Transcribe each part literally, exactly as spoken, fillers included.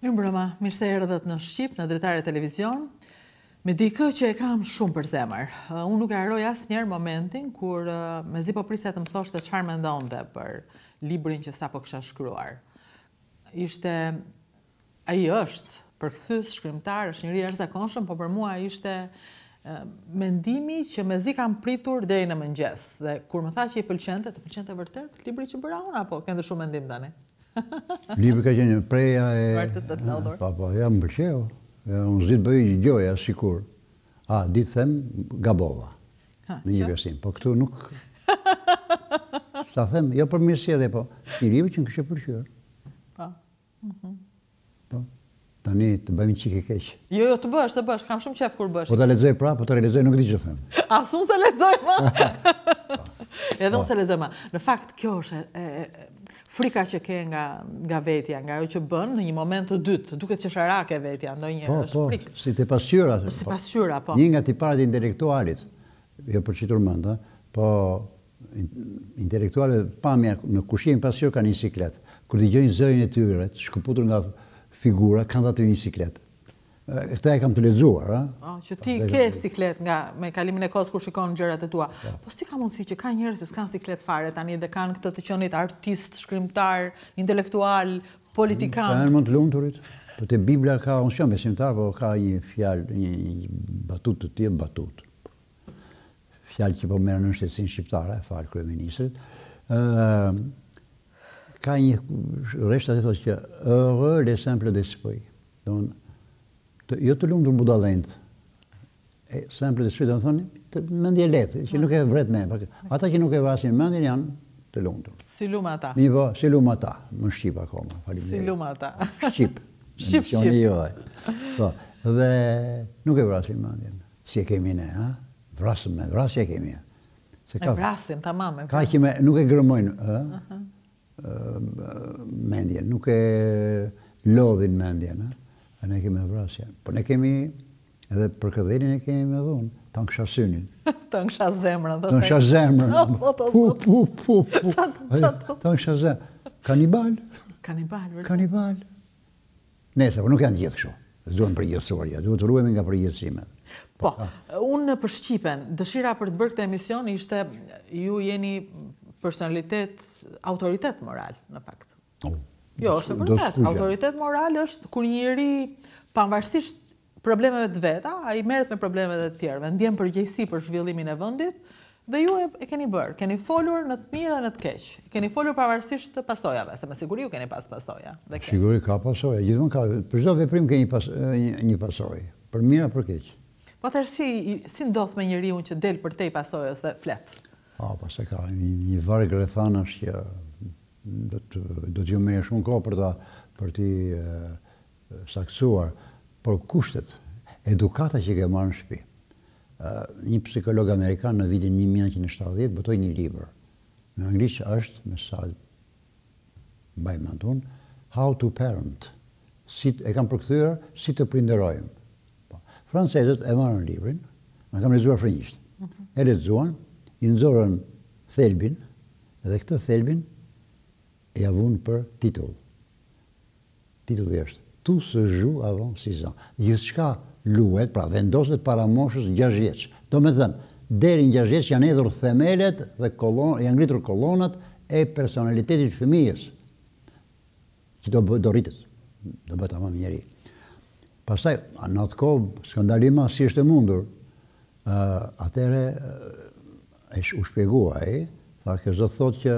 Mirë mbrëma, mirë se erdhët në Shqip, në Dritare Televizion, me dikë që e kam shumë për zemër. Uh, unë nuk e harroj asnjëherë momentin kur uh, mezi po prisja të më thoshte çfarë mendonte për librin që sapo kisha shkruar. Ishte, ai është përkthyes shkrimtar, është njëri i jashtëzakonshëm, por për mua ishte uh, mendimi që mezi kam pritur deri në mëngjes. Dhe kur më tha që i pëlqente, të pëlqente vërtet libri që bëra unë apo ke ndryshuar mendim tani? Libri ka qenë preja e... Vartës të të lodhur. Pa, pa, ja më pëlqeu. Unë zditë bëj gjoja, sikur. A, ditë them, gabova. Ha, në një versim. Po këtu nuk... Sa them, jo për mirësi edhe, po. Një libri që më kështë pëlqyer. Po. Mhm. Po. Tani të bëjmë qike keq. Jo, jo, të bësh, të bësh. Kam shumë qef kur bësh. Po të lexoj pra, po të realizoj nuk di që them. As unë se lexoj më. Edhe unë se lexoj më. Në fakt, kjo është e, e, frika që ke nga, nga vetja, nga ajo që bën në një moment të dytë, duket qesharake vetja, ndonjë Po, është po, frikë. si të pasqyra. Si pasqyra, po. Një nga tiparet intelektualit, jo për qitur mend, po intelektuale pamja në kushim pasqyrë kanë një siklet. Kur dëgjojnë zërin e tyre, të shkëputur nga figura, kanë aty një siklet. Këta e kam të lexuar, a? Oh, që ti ke siklet nga me kalimin e kohës kur shikon gjërat e tua. Po s'ti ka mundësi që ka njerëz që s'kan siklet fare tani dhe kanë këtë të qenit artist, shkrimtar, intelektual, politikan. Kanë mund të lumturit. Po te Bibla ka, unë jam besimtar, po ka një fjalë, një, një batut të tillë, batut. Fjalë që po merren në shtetësinë shqiptare, fal kryeministrit. Ë ka një rreshtat e thotë që heureux les simples d'esprit. Don jo të lumtur budallënt. E simple d'esprit do të thonë, të mendje lehtë, që nuk e vret me. Ata që nuk e vrasin mendjen janë të lumtur. Si lum ata. Mi po, si lum ata, më shqip akoma, faleminderit. Si lum ata. Shqip. Shqip, shqip. Jo. Po, dhe nuk e vrasin mendjen. Si e kemi ne, ha? Vrasëm me, vrasje e kemi. Se e vrasim, tamam. Ka që me, nuk e gërmojnë, ë? Uh -huh. Mendjen, nuk e lodhin mendjen, ë? Ne kemi vrasje. Po ne kemi, edhe për këdherin e kemi me dhunë, të në kësha synin. Të në kësha zemrën. Të në kësha zemrën. Pu, pu, pu, pu. Qatë, qatë. Të në kësha zemrën. Kanibal. Kanibal, vërë. Kanibal. Nese, po nuk janë gjithë këshu. Zduhen përgjithësoria, duhet të ruemi nga përgjithësimet. Po, unë për Shqipen, dëshira për të bërë këtë emision ishte, ju jeni personalitet, autoritet moral, në fakt. Jo, është vërtet. Autoritet moral është kur njëri, pavarësisht problemeve të veta, ai merret me problemet e të tjerëve, ndjen përgjegjësi për zhvillimin e vendit, dhe ju e, e keni bërë. Keni folur në të mirë dhe në të keq. Keni folur pavarësisht të pasojave, se me siguri ju keni pas pasoja. Siguri ka pasoja, gjithmonë ka. Për çdo veprim ke një, pas, një, një pasojë, për mirë apo për keq. Po atëherë si, si ndodh me njeriu që del për tej pasojës dhe flet? Ah, pastaj ka një, një varg rrethanash që do të do t'ju merr shumë kohë për ta për ti saktuar, por kushtet, edukata që ke marrë në shtëpi. Një psikolog amerikan në vitin një mijë nëntëqind e shtatëdhjetë botoi një libër. Në anglisht është, me sa mbaj mend unë, How to Parent. Si e kam përkthyer si të prinderojmë. Po. Francezët e marrën librin, na kam lexuar frëngjisht. E lexuan, i nxorën thelbin dhe këtë thelbin e avun për titull. Titulli është Tout se joue avant six ans. Gjithçka luhet, pra vendoset para moshës gjashtë vjeç. Do me thënë, deri në gjashtë vjeç janë hedhur themelet dhe kolon, janë ngritur kolonat e personalitetit fëmijës. Që do, do rritet, do bëhet tamam njeri. Pastaj, në atë kohë, skandalima si është e mundur, uh, atëre uh, u shpjegua ai, tha kjo zot thotë që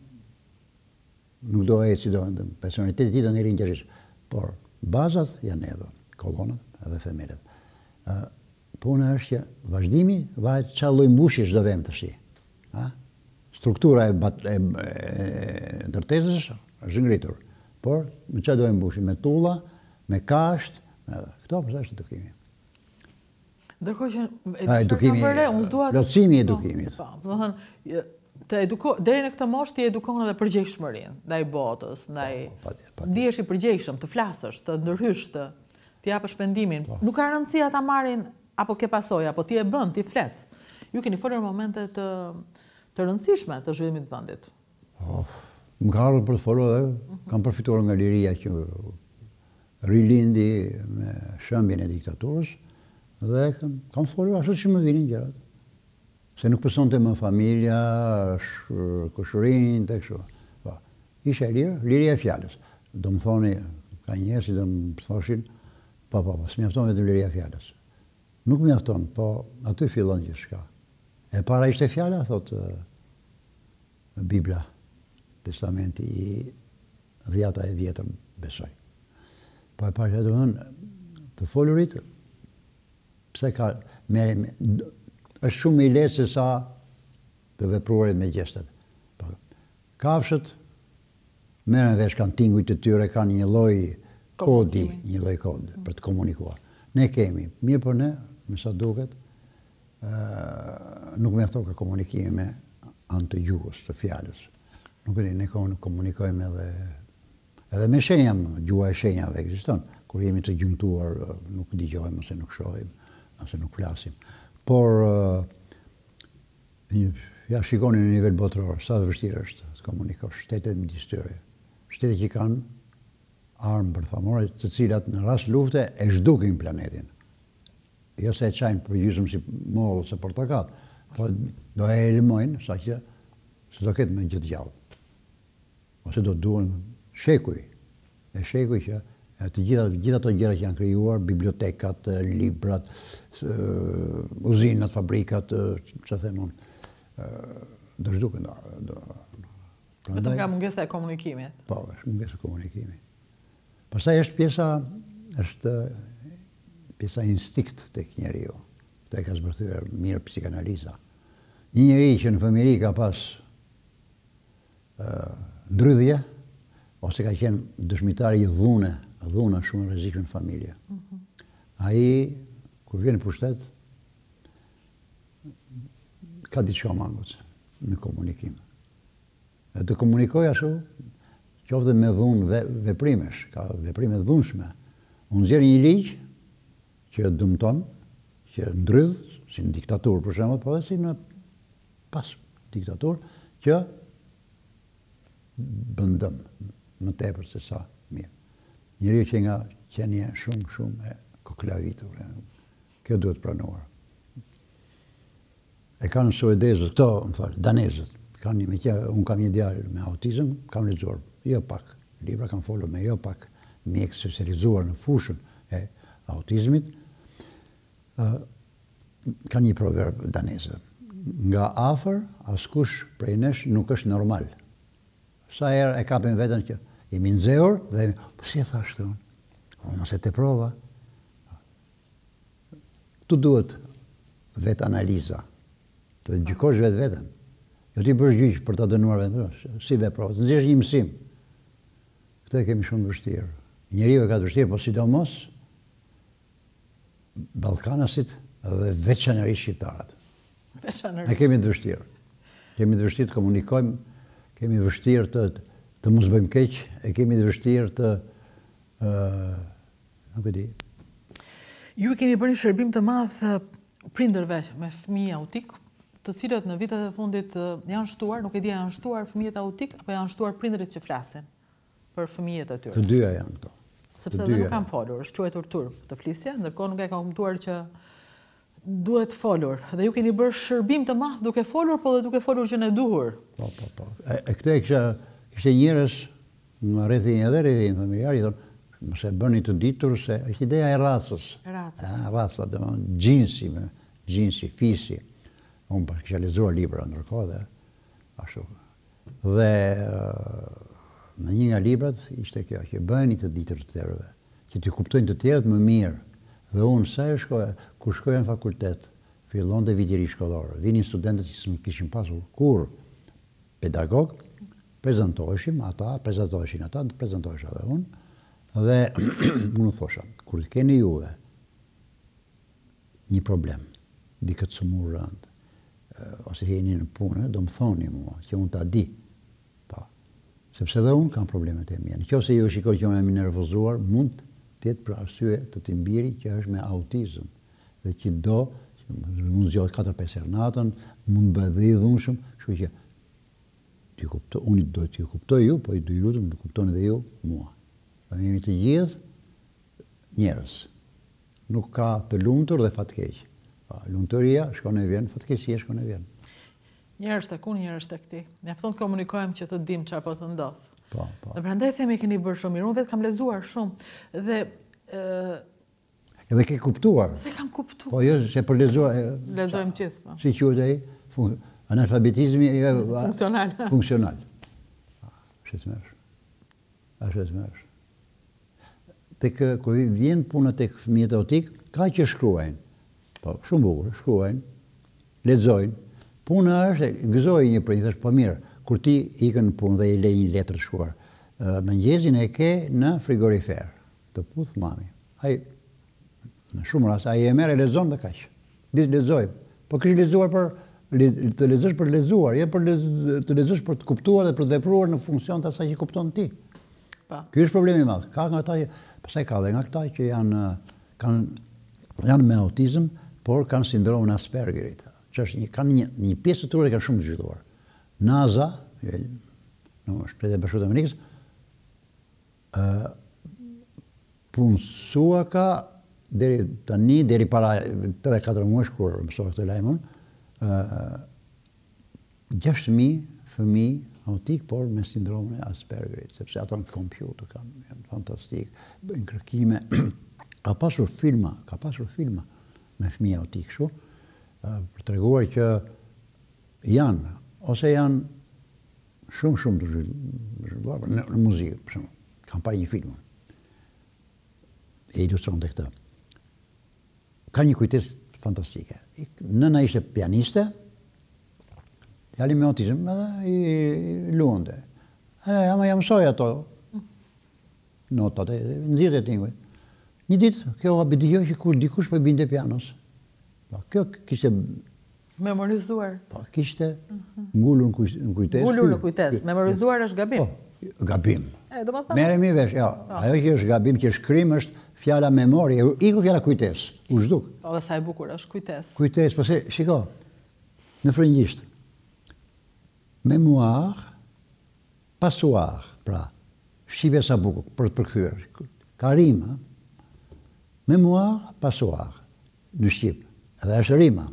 nuk do e si do në personalitetit ti do ngri në gjashtë vjeç. Por bazat janë hedhur, kolonat edhe themelet. Uh, Puna është që vazhdimi varet çfarë lloj mbushi çdo vend tash. Ha? Struktura e, e, e ndërtesës është ngritur. Por me çfarë do e mbushi? Me tulla, me kasht, me këto po është edukimi. Ndërkohë që edukimi, plotësimi i edukimit. Po, do të thënë të eduko, deri në këtë moshë ti edukon edhe përgjegjshmërinë ndaj botës, ndaj ndihesh i përgjegjshëm, të flasësh, të ndërhysh, të të japësh pendimin. Nuk ka rëndësi ata marrin apo ke pasojë, apo ti e bën, ti flet. Ju keni folur në momente të të rëndësishme të zhvillimit të vendit. Oh, më ka ardhur për të folur edhe kam përfituar nga liria që rilindi me shëmbjen e diktaturës dhe kam, kam folur ashtu që më vinin gjërat. Se nuk pësonte më familja, kushërinë, të kështu. Po, ishe e lirë, liria e fjalës. Do më thoni, ka njerëz që do më thoshin, po, po, po, s'mjafton vetëm liria e fjalës. Nuk mjafton, po aty fillon gjithçka. E para ishte fjala, thot Bibla, testamenti i dhjata e vjetër, besoj. Po e para do të të folurit, pse ka me, me, është shumë i lehtë se sa të vepruarit me gjestet. Po, kafshët merren vesh, kanë tinguj të tyre, kanë një lloj kodi, një lloj kod për të komunikuar. Ne kemi, mirë për ne, me sa duket, uh, nuk mjafton ka komunikimi me anë të gjuhës, të fjalës. Nuk e di, ne komunikojmë edhe edhe me shenja, gjuha e shenjave ekziston. Kur jemi të gjymtuar, nuk dëgjojmë ose nuk shohim, ose nuk flasim. Por uh, ja shikoni në nivel botëror, sa të vështirë është të komunikosh shtetet midis tyre. Shtetet që kanë armë bërthamore, të cilat në rast lufte e zhdukin planetin. Jo se e qajnë për gjysmë si mollë ose portokall, po do e elimojnë sa që se do ketë me gjithë gjallë. Ose do duhen shekuj, e shekuj që të gjitha, gjitha ato gjëra që janë krijuar, bibliotekat, librat, uzinat, fabrikat, që them unë, do zhduken. Do, Vetëm ka mungesa e komunikimit. Po, është mungesa e komunikimit. Pastaj është pjesa, është pjesa instinkt tek njeriu. Këtë e ka zbërthyer mirë psikanaliza. Një njeri që në fëmijëri ka pas uh, ndrydhje, ose ka qenë dëshmitar i dhune, dhuna shumë e rrezikshme në familje. Mm-hmm. Ai, kur vjen në pushtet, ka diçka mangut në komunikim. Dhe të komunikoj ashtu, qoftë me dhunë ve, veprimesh, ka veprime dhunshme. Unë nxjerr një ligj që dëmton, që ndrydh, si në diktaturë për shembull, po edhe si në pas diktaturë, që bën dëm më tepër se sa mirë. Njeriu që nga qenie shumë shumë e koklavitur. Kjo duhet pranuar. E kanë suedezët, këto, më fal, danezët. Kanë një me që unë kam një djalë me autizëm, kam lexuar jo pak libra, kam folur me jo pak mjekë specializuar në fushën e autizmit. Uh, ka një proverb danezë. Nga afër, askush prej nesh nuk është normal. Sa herë e kapim veten që jemi nxehur dhe po si e thash këtu? Mos e te prova. Tu duhet vet analiza. Të gjykosh vetë veten. Jo ti bësh gjyq për ta dënuar vetëm, si veprove. Nxjesh një mësim. Këtë e kemi shumë vështirë. Njeriu e ka të vështirë, po sidomos ballkanasit dhe veçanërisht shqiptarët. Veçanërisht. Ne kemi të vështirë. Kemi të vështirë të komunikojmë, kemi të vështirë të të mos bëjmë keq, e kemi të vështirë të uh, nuk e di. Ju keni bërë një shërbim të madh prindërve me fëmijë autik, të cilët në vitet e fundit janë shtuar, nuk e di janë shtuar fëmijët autik apo janë shtuar prindërit që flasin për fëmijët e tyre. Të dyja janë këto. Sepse dhe nuk kanë folur, është quajtur turp të flisja, ndërkohë nuk e ka kuptuar që duhet folur. Dhe ju keni bërë shërbim të madh duke folur, po dhe duke folur që në duhur. Po, po, po. E, e këtë e kisha, kishte njerëz në rrethin edhe rrethin familjar, i thonë, mos e bëni të ditur se është ideja e racës. Racës. A, raca, do të thonë gjinsi, me gjinsi, fisi. Unë pas kisha lexuar libra ndërkohë dhe ashtu. Dhe në një nga librat ishte kjo, që bëni të ditur të tjerëve, që t'i kuptojnë të tjerët më mirë. Dhe unë sa e shkoja, kur shkoja në fakultet, fillon dhe viti ri shkollor, vinin studentët që s'më kishin pasur kur pedagog, prezentoheshim ata, prezentoheshin ata, prezentohesha dhe unë, dhe unë thosha, kur keni juve një problem, dikët së mu rënd, ose jeni në punë, do më thoni mua, që unë ta di, pa, sepse dhe unë kam problemet e mija. Në kjo se ju shikoj që unë e mi nervozuar, mund tjetë për arsye të timbiri që është me autizëm, dhe që do, mund zgjodh katër pesë herë natën, mund bëhet dhe i dhunshëm, kështu që t'ju kuptoj, unë do t'ju kuptoj ju, po i do i lutem të kuptoni dhe ju mua. Dhe jemi të gjithë njerëz. Nuk ka të lumtur dhe fatkeq. Lumturia shkon e vjen, fatkeqësia shkon e vjen. Njerëz tek unë, njerëz tek ti. Mjafton të komunikojmë që të dim çfarë po të ndodh. Po, po. Dhe prandaj themi keni bërë shumë mirë. Unë vetë kam lexuar shumë dhe ë Edhe ke kuptuar. Se kam kuptuar. Po jo se për lexuar. Lexojmë gjithë. Po. Si quhet ai? Fun, analfabetizmi funksional. Funksional. Është smersh. Është smersh. Tek kur vjen puna tek fëmijët autik, ka që shkruajnë. Po, shumë bukur, shkruajnë, lexojnë. Puna është, gëzoj një prej, thash, po mirë, kur ti ikën në punë dhe i le një letër të shkruar, mëngjesin e ke në frigorifer, të puth mami. Ai, në shumë rast, ai e merr e lexon dhe kaq. Ditë lexoj. Po kish lexuar për të lexosh për lexuar, jo për të lexosh për të kuptuar dhe për të vepruar në funksion të asaj që kupton ti. Po. Ky është problemi i madh. Ka nga ata, pastaj ka dhe nga ata që janë kanë janë me autizëm, por kanë sindromin Aspergerit. Që është një kanë një, një pjesë të tyre kanë shumë të zhvilluar. NASA, në Shtetet e Bashkuara të Amerikës, ë punsua ka deri tani, deri para tre katër muajsh kur mësova këtë lajmën, gjashtë mijë fëmijë autik, por me sindromin e Aspergerit, sepse ato në kompjuter kanë, janë fantastik, bëjnë kërkime. Ka pasur filma, ka pasur filma me fëmijë autik kështu, për të treguar që janë, ose janë shumë shumë të zhvilluar në, në muzikë, për shembull. Kam parë një film e ilustron të këtë. Ka një kujtesë fantastike. Nëna ishte pianiste, djali me autizëm, edhe i luante. Ama ja mësoj ato notat, nxirrte tinguj. Një ditë, kjo habi dëgjoj që kur dikush po i binte pianos. Kjo kishte memorizuar. Po, kishte ngulur në kujtesë. Ngulur në kujtesë. Memorizuar është gabim. Po, gabim. E, do të thonë. Merremi vesh, jo. Ajo që është gabim, që shkrim është fjala memorie, iku fjala kujtesë, u zhduk. Po, dhe sa e bukur është kujtesë. Kujtesë, po se, shiko, në frëngjisht, memoir, passoir, pra, shqipe sa bukur, për të përkthyer. Ka rima, memoir, passoir, në shqip, edhe është rima.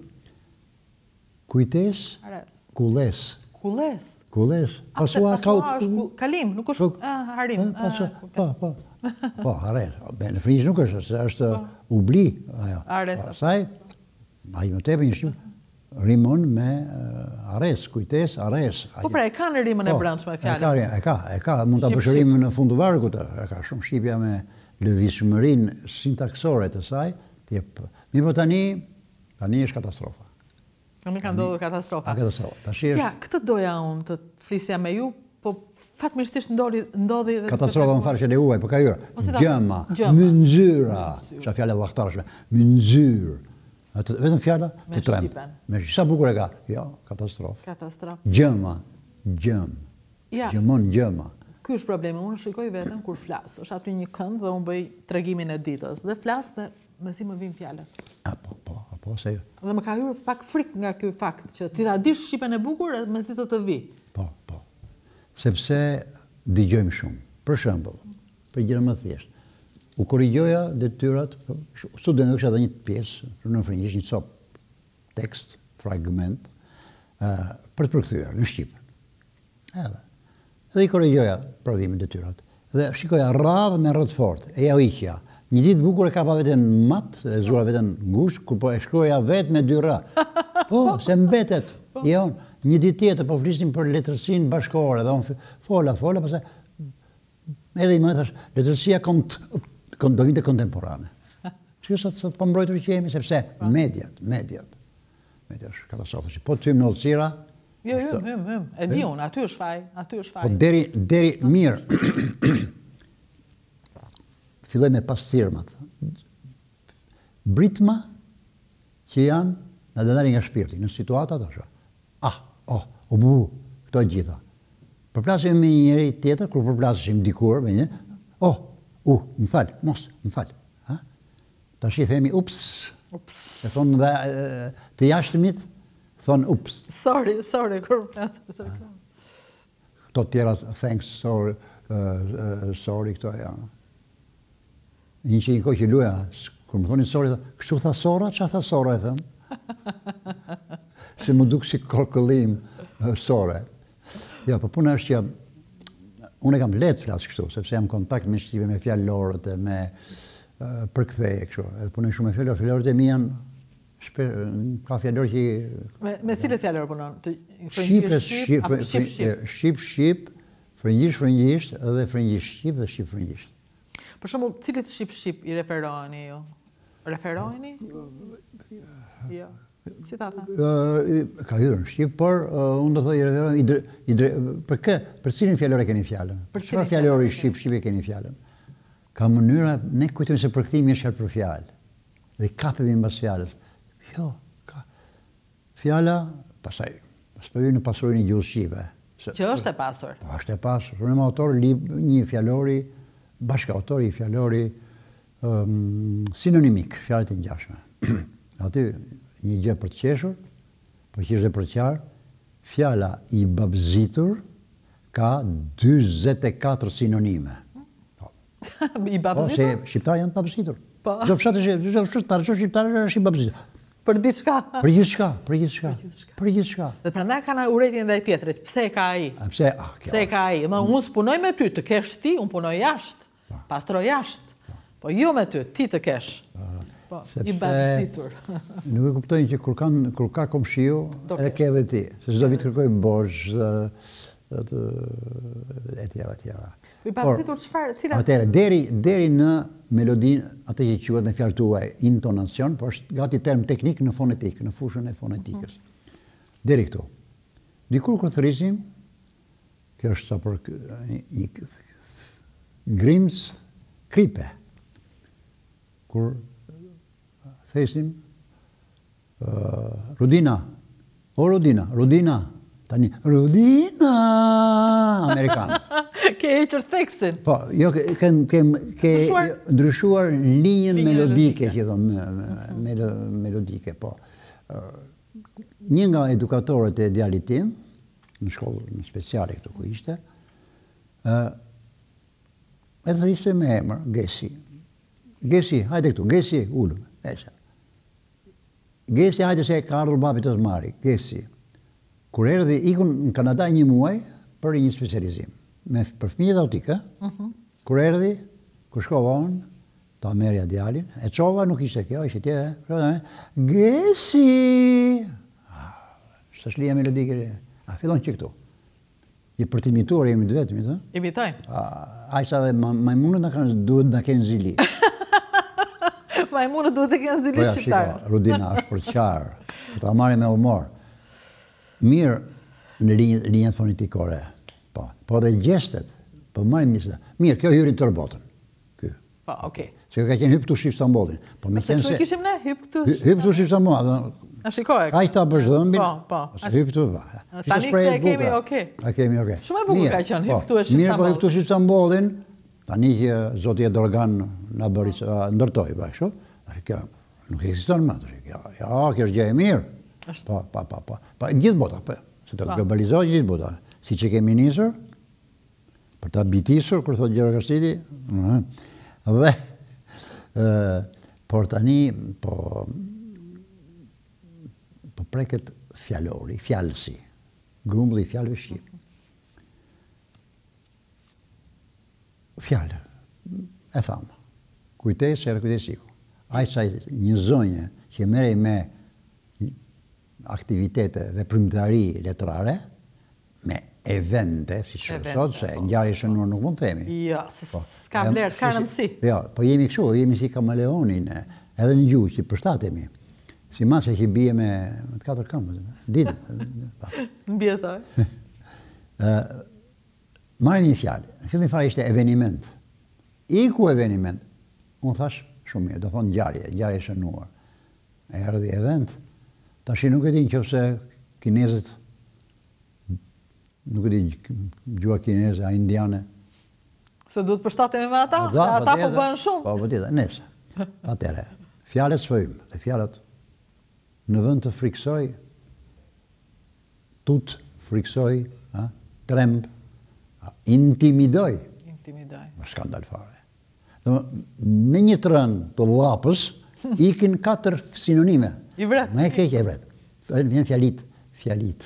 Kujtes, kulles. Kulles? Kulles. Passoir, është kalim, nuk është harim. Po, po. Po, ares. Në frëngjisht nuk është, se është ubli. Ares. Pastaj, ai më tepër një shqip, rimon me ares, kujtes, ares. Po pra, e ka në rimën e brendshme fjalën. E ka, e ka, mund ta bësh rimën në fund të vargut, e ka shumë shqipja me lëvizshmërinë sintaksore të saj, ti jep. Mirë, po tani, tani është katastrofa. Tani ka ndodhur katastrofa. Katastrofa. Tash është. Ja, këtë doja unë të flisja me ju, po fatmirësisht ndodhi ndodhi edhe katastrofa më falë që le uaj, po ka hyrë. Gjëma, mënzyra, është fjalë vllahtarëshme, mënzyr. Atë vetëm fjala të trem. Me sa bukur e ka. Jo, katastrofë. Katastrofë. Gjëma, gjëm. Ja. Gjëmon gjëma. Ky është problemi. Unë shikoj veten kur flas. Është aty një kënd dhe unë bëj tregimin e ditës dhe flas dhe mezi më vijnë fjalët. A po, po, po se. Dhe më ka hyrë pak frikë nga ky fakt që ti ta dish shqipen e bukur edhe mezi të të vi. Po, po. Sepse dëgjojmë shumë. Për shembull, për gjëra më thjesht. U korrigjoja detyrat, studentëve kisha dhënë një pjesë, në frëngjisht një cop tekst, fragment, uh, për të përkthyer në shqip. Edhe. Dhe i korrigjoja provimin detyrat. Dhe shikoja radhë me rrët fort, e ja u iqja. Një ditë bukur e kapa veten mat, e zura veten ngushtë, kur po e shkruaja vetë me dy r. Po, se mbetet. Jo, një ditë tjetër po flisnim për letërsinë bashkëore, dhe unë fola, fola, pastaj edhe i më thash, letërsia kont do vinte kontemporane. Që sa të po mbrojtur që jemi, sepse mediat, mediat, mediat është katastrofë. Po të hymë në ollësira. Jo, jo, hym, hym. E di unë, aty është faj, aty është faj. Po deri, deri, mirë, filloj me pastirmat. Britma që janë në denari nga shpirti, në situatat është. Ah, oh, o bu, këto e gjitha. Përplasim me një njëri tjetër, kur përplasim dikur me një, oh, u, uh, më falë, mos, më falë. Ta shi themi, ups, ups. Se thonë dhe të jashtëmit, thonë ups. Sorry, sorry, kur përplasim. Këto tjera, thanks, sorry, uh, uh, sorry, këto janë. një që një kohë që luja, kur më thoni Sora, kështu tha Sora, që tha Sora, e thëmë? Se më duk si kokëllim Sora. Ja, po puna është që unë e kam letë flasë kështu, sepse jam kontakt me shqipe, me fjallorët, me uh, përktheje, kështu. Edhe punoj shumë me fjallorët, fjallorët e mi janë, shpe, ka fjallorë që... Me, me cilët fjallorë punon? Shqip, shqip, shqip, shqip, shqip, frëngjisht, frëngjisht, edhe frëngjisht shqip dhe shqip, frëngjisht. Për shumë, cilët shqip, shqip i referoheni ju? Referoheni? Jo. Si ta tha? Ka hyrë në Shqip, por unë do thoi i referohemi, për kë, për cilin fjallore keni fjallën? Për çfarë fjallore i Shqip, Shqip e keni fjallën? Ka mënyra, ne kujtojmë se përkthimi është fjalë për fjallë. Dhe kapemi mbas fjalës. Jo, ka. Fjalla, pasaj, pas për hyrë në pasurin e gjuhës Shqipe. Që është e pasur? Po, është e pasur. Për në autor, një fjallori, bashkautori i fjallori um, sinonimik, fjalët e ngjashme. Aty, një gjë për të qeshur, për që është dhe për qarë, fjala i babzitur ka dyzet e katër sinonime. I babzitur? Po, se shqiptarë janë të babzitur. Po. Zofshatë shqiptarë është i babzitur. Për diçka? Për gjithçka, për gjithçka. Për gjithçka. Dhe prandaj kanë urrëtin ndaj tjetrit. Pse e ka ai? Pse, ah, kjo. Pse e ka ai? Më unë s'punoj me ty, të kesh ti, unë punoj jashtë. Pastroj jashtë. Po jo me ty, ti të kesh. Po, i babzitur. Nuk e kuptojnë që kur, kan, kur ka komshiu, edhe ke edhe ti. Se çdo vit kërkoj borxh, e tjera, e tjera. I babzitur çfarë? Cilat? Atëherë, deri, deri në melodinë, atë që quhet me fjalë tuaj, intonacion, po është gati term teknik në fonetik, në fushën e fonetikës. Deri këtu. Dikur kur thrisim, kjo është sa për një Grimm's kripe. Kur thesim, uh, Rudina, o Rudina, Rudina, tani, Rudina, Amerikanët. Ke hequr theksin. Po, jo, ke, ke, ke ndryshuar linjën melodike, që thonë, mel, melodike, po. Uh, një nga edukatorët e djalit tim, në shkollë në speciale këtu ku ishte, uh, e të ishte me emër, Gesi. Gesi, hajde këtu, Gesi, ullëm, esha. Gesi, hajde se ka ardhur babi të të mari, Gesi. Kur erdhi, ikun në Kanada një muaj për një specializim. Me, për fëmijët autikë, uh -huh. Kur erdhi, kur shkova unë, ta merja djalin, e qova nuk ishte kjo, ishte tje, Gesi! Së është lija melodike, a fillon që këtu. Je për të imituar, jemi të vetëmi, të? Imitojmë. Ajsa dhe majmunët në duhet në kenë zili. Majmunët duhet të kenë zili shqiptarë. Po ja, Rudina është për qarë, për ta marri me humor. Mirë në linjat fonetikore, po, po dhe gjestet, po marrim njësë. Mirë, kjo hyrin tërë botën. Ky. Po, okej. Se ka qenë hyp këtu shqip Stambollin. Po me qenë se... kishim ne, hyp këtu... Hyp këtu shqip Stambollin. A shikoj. Ka i ta bësh dhëmbin. Po, po. Hyp këtu, pa. Tani këtë e kemi okej. A kemi okej. Shumë e bukur ka qenë, hyp këtu e shqip Mirë, po hyp Stambollin. këtu shqip Stambollin, tani që Zoti Erdogan na bëri ndërtoi bashkë. Kjo nuk ekziston më atë. Ja, kjo është gjë e mirë. Po, pa, pa, pa. Pa gjithë bota, po. Se të globalizohet gjithë bota. Si që kemi nisur, për ta bitisur, kur thot Gjero Kastiti, dhe, por tani, po, po preket fjallori, fjallësi, grumbulli i fjallëve shqip. Fjallë, e thamë, kujtesë e rekujtesiku. Ajsa një zonje që merej me aktivitete veprimtari letrare, me evente, si që sot, se ngjarje shënuar nuk mund të themi. Jo, se s'ka vlerë, s'ka rëndësi. Jo, po jemi kështu, jemi si kamaleonin, edhe në gjuhë që përshtatemi. Si mase që bie me të katër këmbë, ditë. Mbjetoj. Marrim një fjalë, në fillim fare ishte eveniment. Iku eveniment. Unë thash shumë mirë, do thonë ngjarje, ngjarje shënuar. E erdhi event. Tashi nuk e di nëse kinezët, nuk e di gjua kineze, a indiane. Se duhet përshtatemi me ata, se ata po bëhen shumë. Po, po tjetër, nese. Atere, fjalët sfojmë, dhe fjalët në vend të friksoj, tut, friksoj, tremb, intimidoj. Intimidoj. Më skandal fare. Me një trën të llapës, ikin katër sinonime. I vret. Me e keq e vret. Vjen fjalit, fjalit.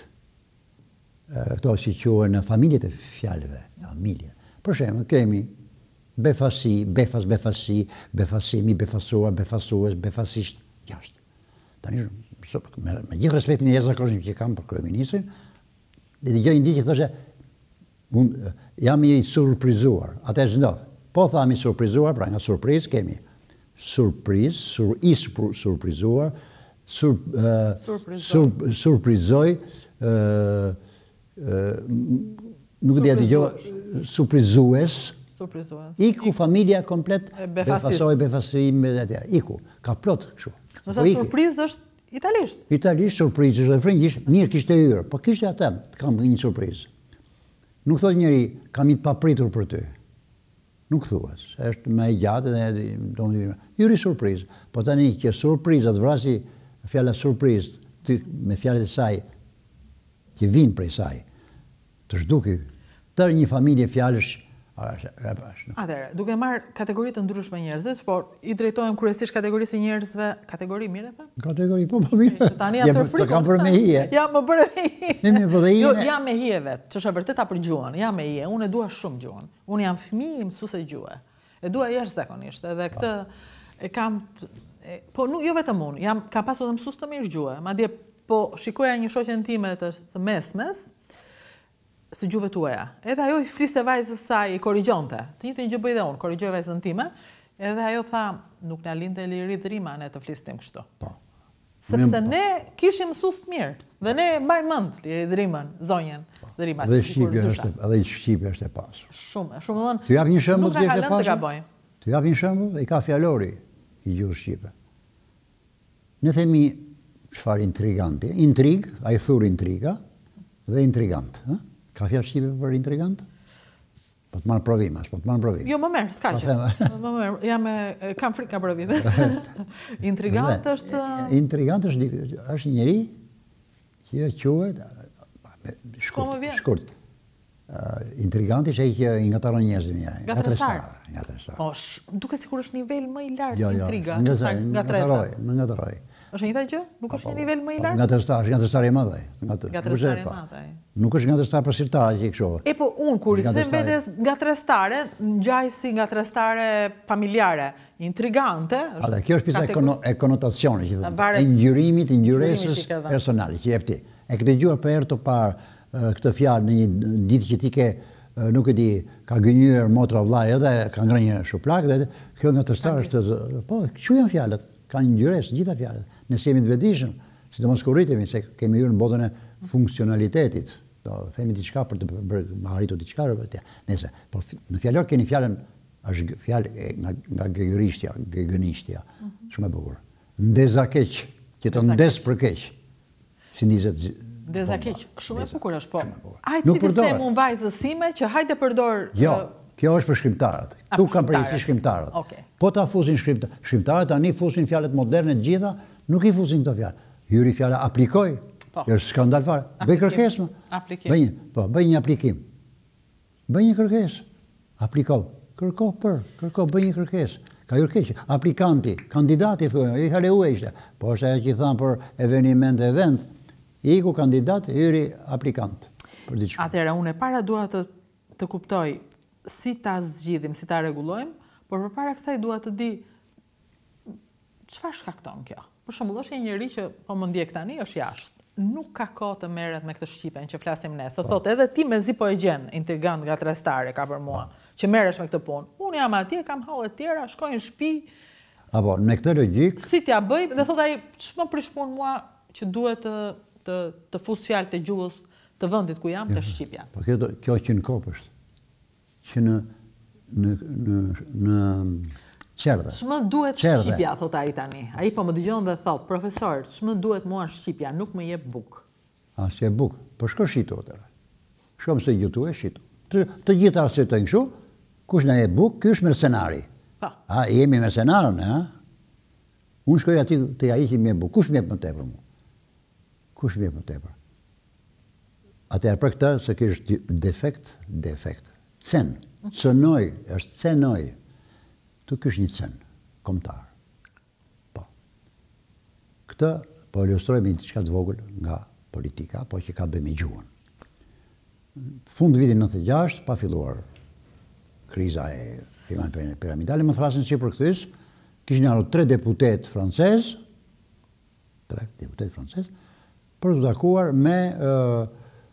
Këto si quhen në familjet e fjalëve, familje. Për shembull, kemi befasi, befas, befasi, befasimi, befasuar, befasues, befasisht, jashtë. Tani, me, me gjithë respektin e jashtëzakonshëm që kam për kryeministrin, dhe dëgjoj një ditë që thoshte, unë jam i surprizuar. Atë ç'ndodh? Po thami surprizuar, pra nga surprizë kemi surprizë, sur, i surprizuar, sur, uh, sur, surprizoj, uh, uh, nuk di atë gjë, surprizues, surprizues. Iku familja komplet, befasoj, befasim, iku. Ka plot kështu. Nësa surprizë është italisht. Italisht, surprizë është dhe frëngjisht, mirë kishte hyrë, po kishte atë, kam një surprizë. Nuk thot njëri, kam i të papritur për ty. Nuk thuas, është me gjatë dhe do më dhivime. Jyri surprizë, po tani që surprizat vrasi fjalla surprizë me fjallet e saj, që vinë prej saj, të shduki, tërë një familje fjallësh. Atëre, duke marrë kategoritë të ndryshme njerëzit, por i drejtojmë kryesisht kategorisë njerëzve, kategori mirë e fa? Kategori, po, po, mirë. Tani atë të frikon. Të kam për me hije. Ja, më bërë me hije. Jo, jam me hije vetë, që është e vërteta për gjuhën, jam me hije, unë e dua shumë gjuhën. Unë jam fëmijë i mësuese gjuhë. E dua jashtëzakonisht, edhe këtë e kam, po nuk jo vetëm unë, jam kam pasur të mësues të mirë gjuhë, madje po shikoja një shoqen time të mesmes, si gjuhëve tuaja. Edhe ajo i fliste vajzës saj, i korrigjonte. Të njëjtën gjë bëj dhe unë, korrigjoj vajzën time, edhe ajo tha, nuk na lindte liri drima ne të flisnim kështu. Po. Sepse ne kishim mësues të mirë, dhe ne mbajmë mend liri drimën, zonjën, drimat. Dhe shqipja është, edhe shqipja është e pasur. Shumë, shumë domthon. Ty jap një shembull të është e pasur. Ty jap një shembull, i ka fjalori i gjuhës shqipe. Ne themi çfarë intriganti, intrig, ai thur intriga dhe intrigant, ëh? Ka fjalë shqipe për intrigant? Po të marrë provim, as po të marrë provim. Jo, më merr, s'ka që. Më merr, jam kam frikë nga provime. Intrigant është Intrigant është është një njerëz që quhet shkurt, shkurt. Intriganti është ai që i ngataron njerëzit ja. Ngatrestar, ngatrestar. Po, duket sikur është nivel më i lartë intriga, ngatresa. Më ngatroi. Është njëjta gjë? Nuk është një nivel më i lartë? Ngatrestar, është ngatrestar i madh ai. Ngatrestar i madh ai. Nuk është ngatrestar për sirtarë që i kështu. E po unë kur i them vetes ngatrestare, ngjaj si ngatrestare familjare, intrigante. Ata kjo është pjesa e konotacionit që thonë, e ngjyrimit, e ngjyresës personale që jep ti. E ke dëgjuar për herë të parë këtë fjalë në një ditë që ti ke, nuk e di, ka gënjur motra vllai edhe ka ngrënë një shuplak dhe kjo ngatrestar është, po, çu janë fjalët? Ka një ngjyresë gjitha fjalët. Ne jemi të vetëdijshëm, sidomos kur rritemi se kemi hyrë në botën e funksionalitetit. Do themi diçka për të bërë arritur diçka apo nëse po në fjalor keni fjalën është fjalë nga nga gëgërishtja, gëgënishtja. Shumë e bukur. Ndeza keq, që të ndes për keq. Si nizet ndeza keq, shumë e bukur është po. Hajde ti them unë vajzës sime që hajde përdor. Jo, kjo është për shkrimtarët. Tu kanë përgjegjësi shkrimtarët. Po ta fusin shkrimtarët, shkrimtarët tani fusin fjalët moderne të gjitha, nuk i fusin këto fjalë. Hyri fjala aplikoj. Është skandal fare. Bëj kërkesë. Bëj, po, bëj një aplikim. Bëj një kërkesë. Apliko. Kërko për, kërko, bëj një kërkesë. Ka hyrë keq. Aplikanti, kandidati thonë, i haleu ishte. Po është ajo që thanë për eveniment e event, iku kandidat, hyri aplikant. Për diçka. Atëherë unë para dua të të kuptoj si ta zgjidhim, si ta rregullojmë, por përpara kësaj dua të di çfarë shkakton kjo. Për shembull, është një njerëz që po më ndjek tani, është jashtë. Nuk ka kohë të merret me këtë shqipen që flasim ne. Së thotë edhe ti mezi po e gjen, intrigant ngatrestare ka për mua, që merresh me këtë punë. Unë jam atje, kam hallet tjera, shkoj në shtëpi. Apo, me këtë logjik, si t'ja bëj, dhe thotë ai, ç'më prishpun mua që duhet të të të fus fjalë të gjuhës të vendit ku jam, të shqipja. Po kjo kjo që në kopësht. Që në në në në qerdhe. Ç'më duhet shqipja, thot ai tani. Ai po më dëgjon dhe thot, profesor, ç'më duhet mua shqipja, nuk më jep buk. A, si e buk? Po shko shitu atëre. Shko mëse gjutu e shitu. Të, të gjithë arsitojnë kështu, kush na jep buk, ky është mercenari. Pa. A, jemi mercenarën, a? Unë shkoj aty të ai që më jep buk. Kush më jep më tepër mua? Kush më jep më tepër? Atëherë për këtë, se kjo është defekt, defekt. Cen. Cënoj, është cenoj. Të ky është një cen kombëtar. Po. Këtë po ilustroj me diçka të vogël nga politika, po që ka të bëjë me gjuhën. Fund vitin nëntëdhjetë e gjashtë, pa filluar kriza e firmave piramidale, më thrasin që për këtys, kishin ardhur tre deputet francez, tre deputet francez, për të takuar me uh,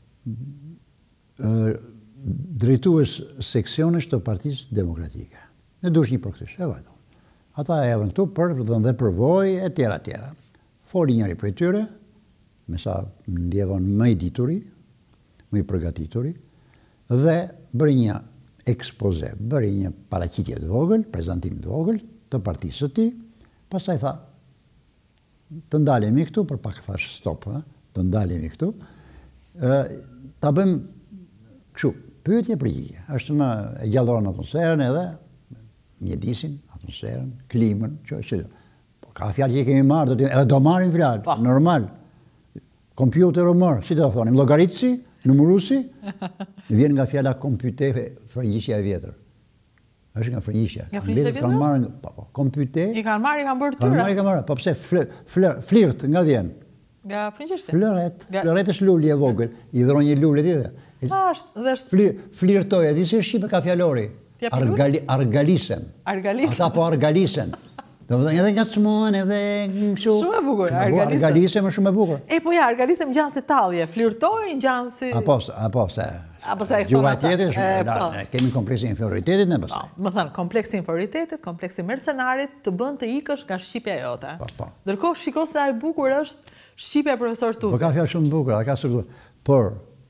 uh, drejtues seksionesh të Partisë Demokratike. Ne dush një për këtys, e vajto. Ata e erdhën këtu për dhënë dhe përvojë e tjera tjera. Foli njëri prej tyre, me sa ndjevon më i dituri, më i përgatituri, dhe bëri një ekspoze, bëri një paraqitje të vogël, prezantim të vogël të partisë së tij, pastaj tha, të ndalemi këtu, për pak thash stop, eh? të ndalemi këtu, eh, ta bëjmë kështu, pyetje përgjigje. Është më e gjalloron atmosferën edhe mjedisin, atmosferën, klimën, që që. Po ka fjalë që i kemi marrë, edhe do marrim fjalë, normal. Kompjuter u marr, si do të thonim, llogaritësi, numëruesi, vjen nga fjala kompjuter, frëngjishja e vjetër. Është nga frëngjishja. Nga frëngjishja e vjetër? Kanë marrë, po, po, kompjuter. I kanë marrë, i kanë bërë tyra. Kanë marrë, i kanë marrë, po pse flirt nga vjen. Nga frëngjishti. Flëret, flëret është lulje e vogël, i dhron një lule tjetër. Është, dhe është flirtoj, e di si shqipe ka fjalori. Argalisem. Argalisem. Ata po argalisen. Do të thonë edhe ngacmohen edhe kështu. Shumë e bukur, argalisem. Argalisem është shumë e bukur. E po ja, argalisem ngjan si tallje, flirtoj ngjan si Apo, apo se. Apo se gjuha tjetër është, kemi kompleksin e inferioritetit ne pastaj. Po, më thënë, kompleksi i inferioritetit, kompleksi i mercenarit të bën të ikësh nga shqipja jote. Po, po. Ndërkohë shiko se ai bukur është shqipja e profesor Tupi. Po ka fjalë shumë bukur, ka strukturë. Por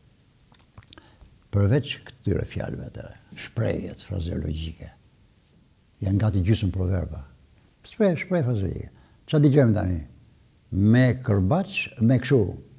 përveç këtyre fjalëve të shprehjet frazeologjike, janë gati gjysmë proverba. Shpreh, shpreh frazeologjike. Çfarë dëgjojmë tani? Me kërbaç, me kështu,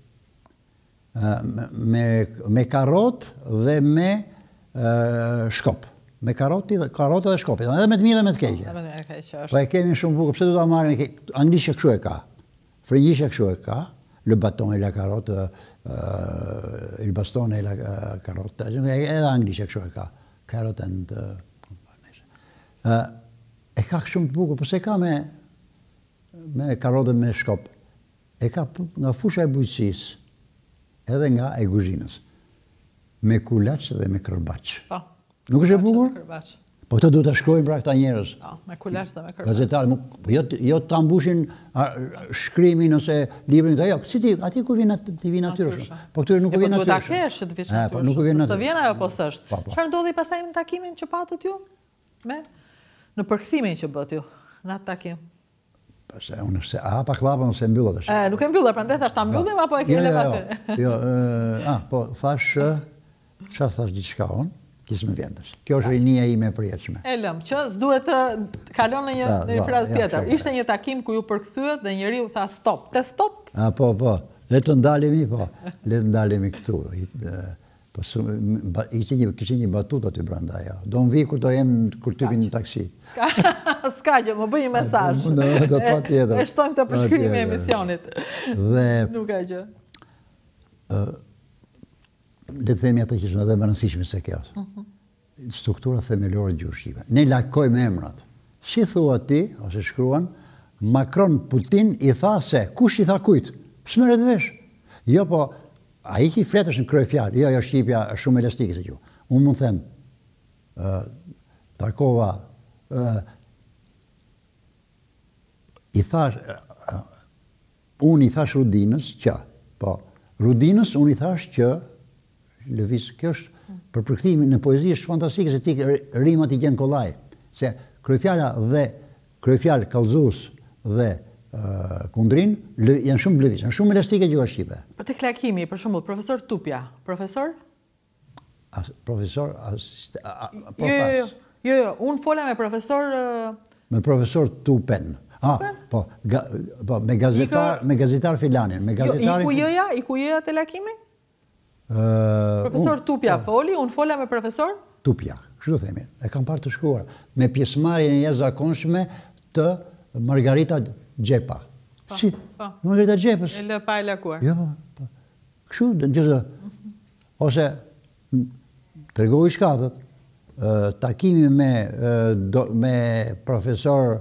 me, me karot dhe me uh, shkop. Me karoti dhe karota dhe shkopit. Edhe me të mirë dhe me të keqe. Po e kemi shumë bukur. Pse do ta marrim? Anglisht kështu e ka. Frëngjisht kështu e ka. Le bâton et la carotte, uh, il bastone e la uh, carotte. Edhe anglisht kështu e ka. Carrot and... Uh, uh, e ka shumë të bukur, përse ka me, me karotën me shkop. E ka nga fusha e bujqësisë, edhe nga e kuzhinës. Me kulaç dhe me kërbaç. Po. Nuk është e bukur? Po të duhet të shkojnë pra këta njerëz. Po, me kulaç dhe me kërbaç. Gazetarë, jo, jo të ambushin shkrimin ose librin të jo, si ti, ati ku vjen të vjen natyrshëm. Po këtyre nuk u vjen natyrshëm. Po duhet ta kesh që të vjen natyrshëm. Po nuk u vjen natyrshëm. Të vjen ajo po s'është. Çfarë ndodhi pastaj në takimin që patët ju? Me në përkthimin që bët ju në atë takim. Se unë se a pa klapën ose mbyllat është. Ë, nuk e mbyllë, prandaj thash ta mbyllim apo e ke lënë aty? Jo, ah, po thash çfarë thash diçka unë, kisë më vjen tash. Kjo është rinia ime e përjetshme. E lëm, që s'duhet të kalon në një në një frazë tjetër. Ishte një takim ku ju përkthyet dhe njeriu tha stop. Te stop? Ah, po, po. Le të ndalemi, po. Le të ndalemi këtu. Po ishte një kishte një batutë aty brenda ajo. Do mvi kur do jem kur typin në taksi. Ska gjë, më bëj një mesazh. Do patjetër. E shtojmë të përshkrimin e emisionit. Dhe nuk ka gjë. Ë le të themi ato që është edhe më rëndësishme se kjo. Struktura themelore e gjuhës shqipe. Ne lajkojmë emrat. Si thua ti ose shkruan Macron Putin i tha se kush i tha kujt? S'merret vesh. Jo po ai që i fletësh në kryefjalë, jo, jo, shqipja është shumë elastike se gjuhë. Unë mund them, uh, takova, uh, i thash, uh, unë i thash Rudinës që, po, Rudinës unë i thash që, lëviz, kjo është për përkthimin në poezi është fantastike se ti rimat i gjen kollaj, se kryefjala dhe kryefjalë kallëzues dhe Uh, kundrin, janë shumë lëviz, janë shumë elastike gjuha shqipe. Për tek lakimi, për shembull, profesor Tupja, profesor? As, profesor, as, a, a, jo, jo, jo, jo, jo, unë fola me profesor... Uh... Me profesor Tupen. Ah, po, ga, po, me gazetar, Iko... me gazetar filanin. Me gazetarin... Jo, i ku jëja, i ku jëja të lakimi? Uh, profesor un, Tupja po, foli, unë fola me profesor? Tupja, kështu do themi, e kam parë të shkruar, me pjesëmarrjen e jashtëzakonshme të Margarita Gjepa. Pa, si? Pa. Margarita Gjepës. E lë pa e lakuar. Jo, pa. Kështu, në gjithë, ose të regoj shkatët, takimi me, do, me profesor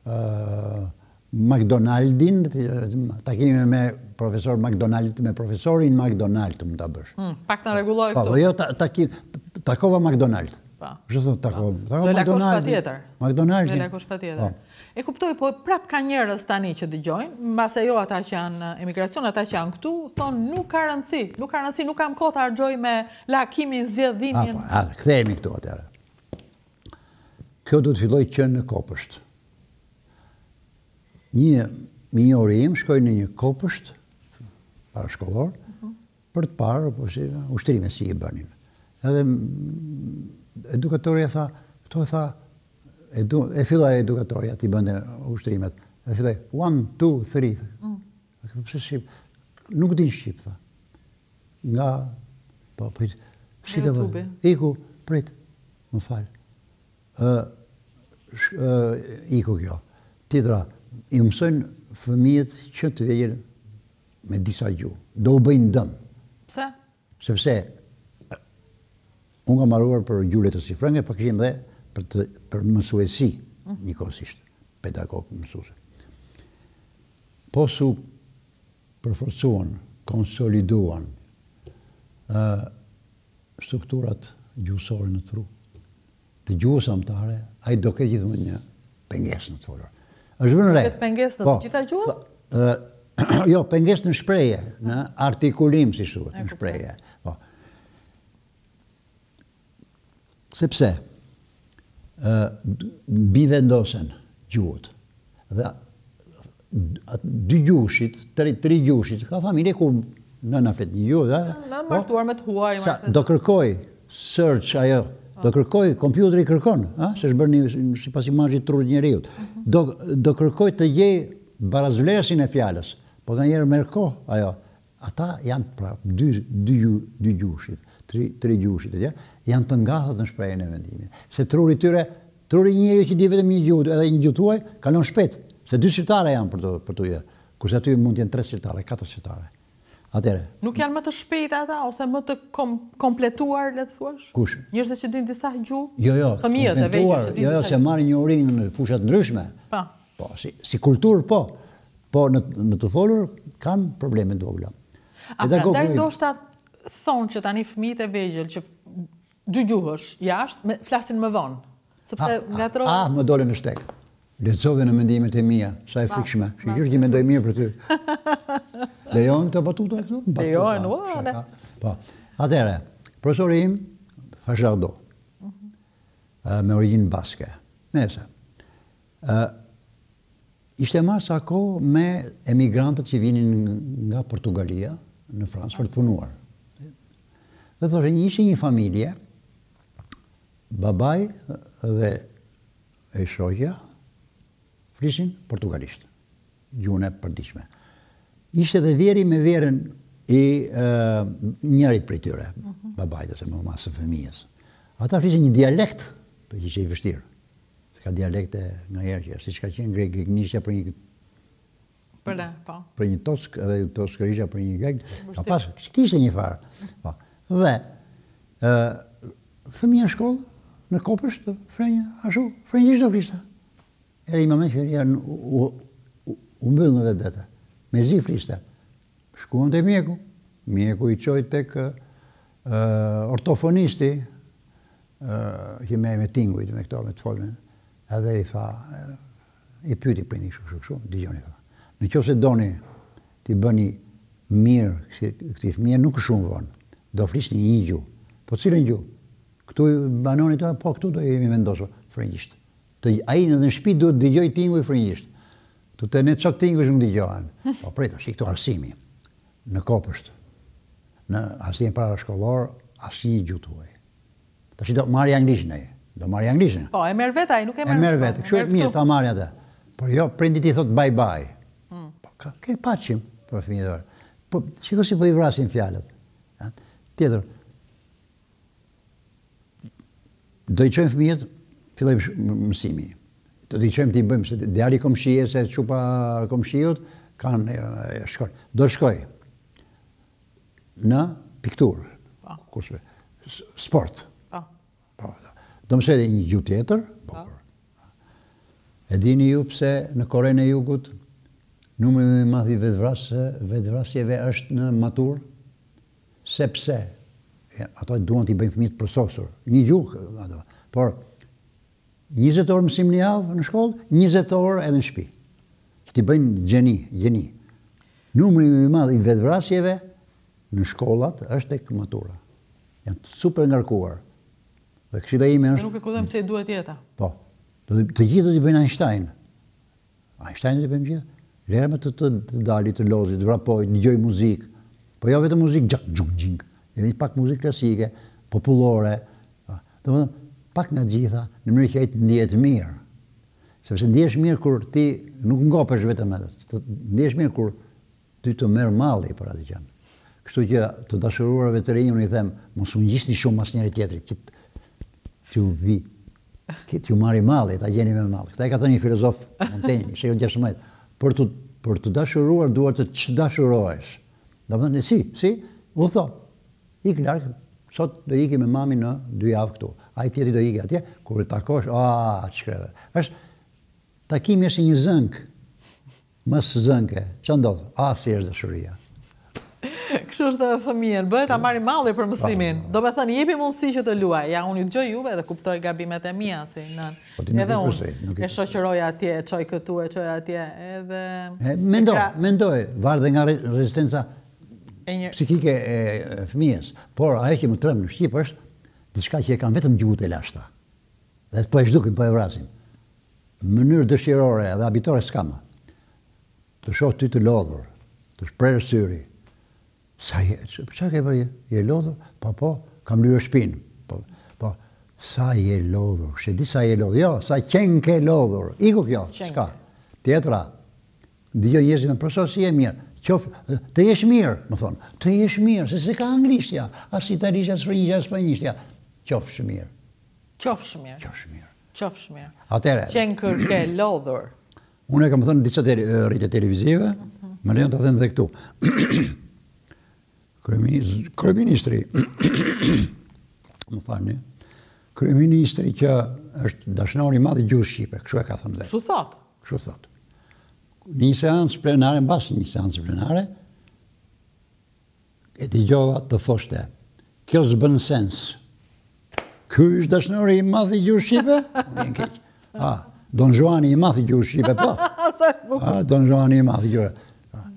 McDonaldin, takimi me profesor McDonald, me profesorin McDonald më ta bësh. Mm, pak në regulloj këtu. Po, jo, ta, takim, takova McDonald. Do lakosh pa tjetër. McDonald. Do lakosh pa tjetër. E kuptoj, po prap ka njerëz tani që dëgjojnë, mbase jo ata që janë emigracion, ata që janë këtu, thonë nuk ka rëndësi, nuk ka rëndësi, nuk kam kohë të harxoj me lakimin, zgjedhimin. A, po, kthehemi këtu atëherë. Kjo do të filloj që në Kopësht. Një minjori im shkoi në një Kopësht, parashkollor, për të parë po si ushtrime si i bënin. Edhe edukatorja tha, këto e tha, edu, e filloi edukatorja ti bënte ushtrimet. Edhe filloi one, two, three. Mm. Pse shqip? Nuk din shqip, tha. Nga, po, po, si të bëjë? Iku, prit, më fal. Uh, sh, uh, iku kjo. Titra, i mësojnë fëmijët që të vejnë me disa gjuhë. Do u bëjnë dëm. Pse? Sepse unë kam marruar për gjuhë lehtësi frënge, për kishim dhe për, të, për mësuesi, mm. njëkohësisht, pedagog mësuese. Po su përforcuan, konsoliduan uh, strukturat gjuhësore në tru, të gjuhës amtare, ai do ke gjithmonë një pengesë në të folur. Është vënë re. Këtë pengesë në po, të gjitha gjuhë? Uh, jo, pengesë në shprehje, në artikulim, si thuhet, në shprehje. Po. Sepse uh, bivendosen gjuhët dhe dy gjuhëshit, tri, tri gjuhëshit, ka familje ku nëna flet një gjuhë, në martuar me të huaj. Sa, do kërkoj search ajo, do kërkoj, kompjuteri kërkon, a? Se është bërë një, si pas imazhit trurit njeriut. Do, do kërkoj të gjej barazvlerësin e fjalës, po nga njerë merr kohë ajo. Ata janë pra dy, dy, dy gjuhëshit, tri, tri gjuhëshit, ja? Janë të ngathët në shprehjen e vendimit. Se truri tyre, truri njeriu që di vetëm një gjuhë, edhe një gjuhë tuaj, kalon shpejt. Se dy shqiptare janë për të, për të jetë. Kurse aty mund të jenë tre shqiptare, katër shqiptare. Atere. Nuk janë më të shpejt ata, ose më të kom, kompletuar, le të thuash? Kush? Njerëzit që dinë disa gjuhë? Jo, jo, fëmijët e vegjël që dinë jo, jo, se marrin një urinë në fushat ndryshme. Pa. Po, si, si kulturë, po. Po, në, në të folur, kanë probleme të vogla. A prandaj ndoshta thonë që tani fëmijët e vegjël që dy gjuhësh jashtë, flasin më vonë. Sepse ngatrohen. Ah, më dole në shtek. Lexove në mendimet e mia, sa e frikshme. Shqyr që mendoj mirë për ty. Lejon të batuta këtu? Lejon, uane. Po, atëre, profesori im, Fajardo, me origjinë baske. Nese. Ishte marrë sa kohë me emigrantët që vinin nga Portugalia në Francë për të punuar. Dhe thoshe, ishte një familje, babaj dhe e shoqja, flisin portugalisht, gjuhën e përditshme. Ishte dhe vjeri me vjerën i uh, njërit prej tyre, uh-huh. babajt ose më masë fëmijës. Ata flisin një dialekt, për që ishte i vështirë. Se ka dialekte nga herë që, si që ka qenë grek-greknishtja për një... Për ne, po. Për një tosk, edhe toskërishtja për një grek, ka pas, kishte një farë. Po. Dhe, uh, fëmija në shkollë, në Kopësht, frenjë, ashtu, frenjisht do fliste. Edhe i moment që janë u, u, u mbyllë në vetë vete. Me zi fliste. Shkuan të mjeku. Mjeku i qoj tek uh, ortofonisti, uh, që me me tingujt, me këto, me të folmen. Edhe i tha, uh, i pyti për një shu, shu, digjoni tha. Në qo se doni t'i bëni mirë, këti fëmije nuk shumë vonë, do flisni një gjuhë. Po cilën gjuhë? Këtu banoni të, po këtu do jemi vendosur, frëngjisht. Ai në në shtëpi duhet dëgjoj tinguj frëngjisht. Tu të ne çok tinguj nuk dëgjohen. Po prit, është këtu arsimi. Në Kopësht. Në arsimin parashkollor, asnjë gjuhë tuaj. Tash do marrë anglishin ai. Do marrë anglishin. Po, e merr vet ai, nuk e merr. E merr vet. Kështu e mirë ta marrë atë. Por jo, prindit i thot bye bye. Mm. Po ka ke paçim për fëmijët. Po çiko si po i vrasin fjalët. Tjetër. Do i çojmë fëmijët, fillojmë mësimi. Do t'i qëmë t'i bëjmë, se djali komshije, se qupa komshijut, kanë shkoj. Do shkoj në pikturë, sport. Do mësoj edhe një gjuhë tjetër, bukur. E dini ju pse në Korenë e Jugut numri më i madh i vetvrasjeve është në maturë? Sepse ato duan t'i bëjnë fëmijët përsosur. Një gjuhë ato. Por njëzet orë mësim në javë në shkollë, njëzet orë edhe në shtëpi. Që t'i bëjnë gjeni, gjeni. Numri më i madh i vetvrasjeve në shkollat është tek matura. Janë super ngarkuar. Dhe këshilla ime është... Nuk e kuptoj pse i duhet jeta. Po. Të gjithë do t'i bëjnë Einstein. Einstein do t'i bëjmë gjithë. Lere me të të dali, të lozi, të vrapoj, të gjoj muzikë. Po jo vetëm muzikë gjak, gjuk, gjink. E pak muzikë klasike, popullore. Do më pak nga gjitha, në mënyrë që ai të ndihet mirë. Sepse ndihesh mirë kur ti nuk ngopesh vetëm atë. Ndihesh mirë kur ty të merr malli për atë gjë. Kështu që të dashurorëve të rinj unë i them, mos u ngjisni shumë asnjëri tjetrit, që t'ju vi. Këtë ju marri malli, ta gjeni me malli. Këta e ka thënë një filozof, Montaigne, shekulli gjashtëmbëdhjetë. Për të, për të dashuruar duhet të çdashurohesh. Do të thënë, si, si, u tho. Ik larg, sot do iki me mami në dy javë këtu. Ai tjetri do iki atje, kur të takosh, a, ç'kreve. Është takimi është një zënk. Mos zënke. Ç'a ndodh? A, si është dashuria. Kështu është fëmijën, bëhet ta marrë malli për mësimin. Do me thënë, jepi mundësi që të luaj. Ja, unë i dëgjoj juve dhe kuptoj gabimet e mia, si nën. Edhe unë e shoqëroj atje, e çoj këtu, e çoj atje, edhe... Mendoj, mendoj, varet nga rezistenca psikike e fëmijës. Por ajo që më trem në Shqip është diçka që e kanë vetëm gjuhët e lashta. Dhe po e zhdukin, po e vrasin. Në mënyrë dëshirore dhe habitore s'kam. Të shoh ty të lodhur, të shprehë syri. Sa je, çfarë ke bërë? Je lodhur? Po, po, kam lyrë shpinë. Po, po, sa je lodhur? She di sa je lodhur? Jo, sa qenë ke lodhur? Iku kjo, s'ka. Tjetra, dëgjoj njerëzit në profesor si je mirë. Qof, të jesh mirë, më thonë. Të jesh mirë, se se ka anglishtja, as italishtja, as frëngjishtja, as spanjishtja. Qofsh mirë. Qofsh mirë. Qofsh mirë. Qofsh mirë. Atëre. Qenë kër ke lodhur. Unë e kam thënë disa rrjete televizive, më lejon ta them edhe këtu. Kryeministri, më falni, kryeministri që është dashnori i madh i gjuhës shqipe, kështu e ka thënë vetë. Kështu thot. Kështu thot. Një seancë plenare, mbas një seancë plenare, e dëgjova të thoshte, kjo s'bën sens. Ky është dashnori i madh i gjuhës shqipe? Vjen keq. Ah, Don Juani i madh i gjuhës shqipe, po. Ah, Don Juani i madh i gjuhës.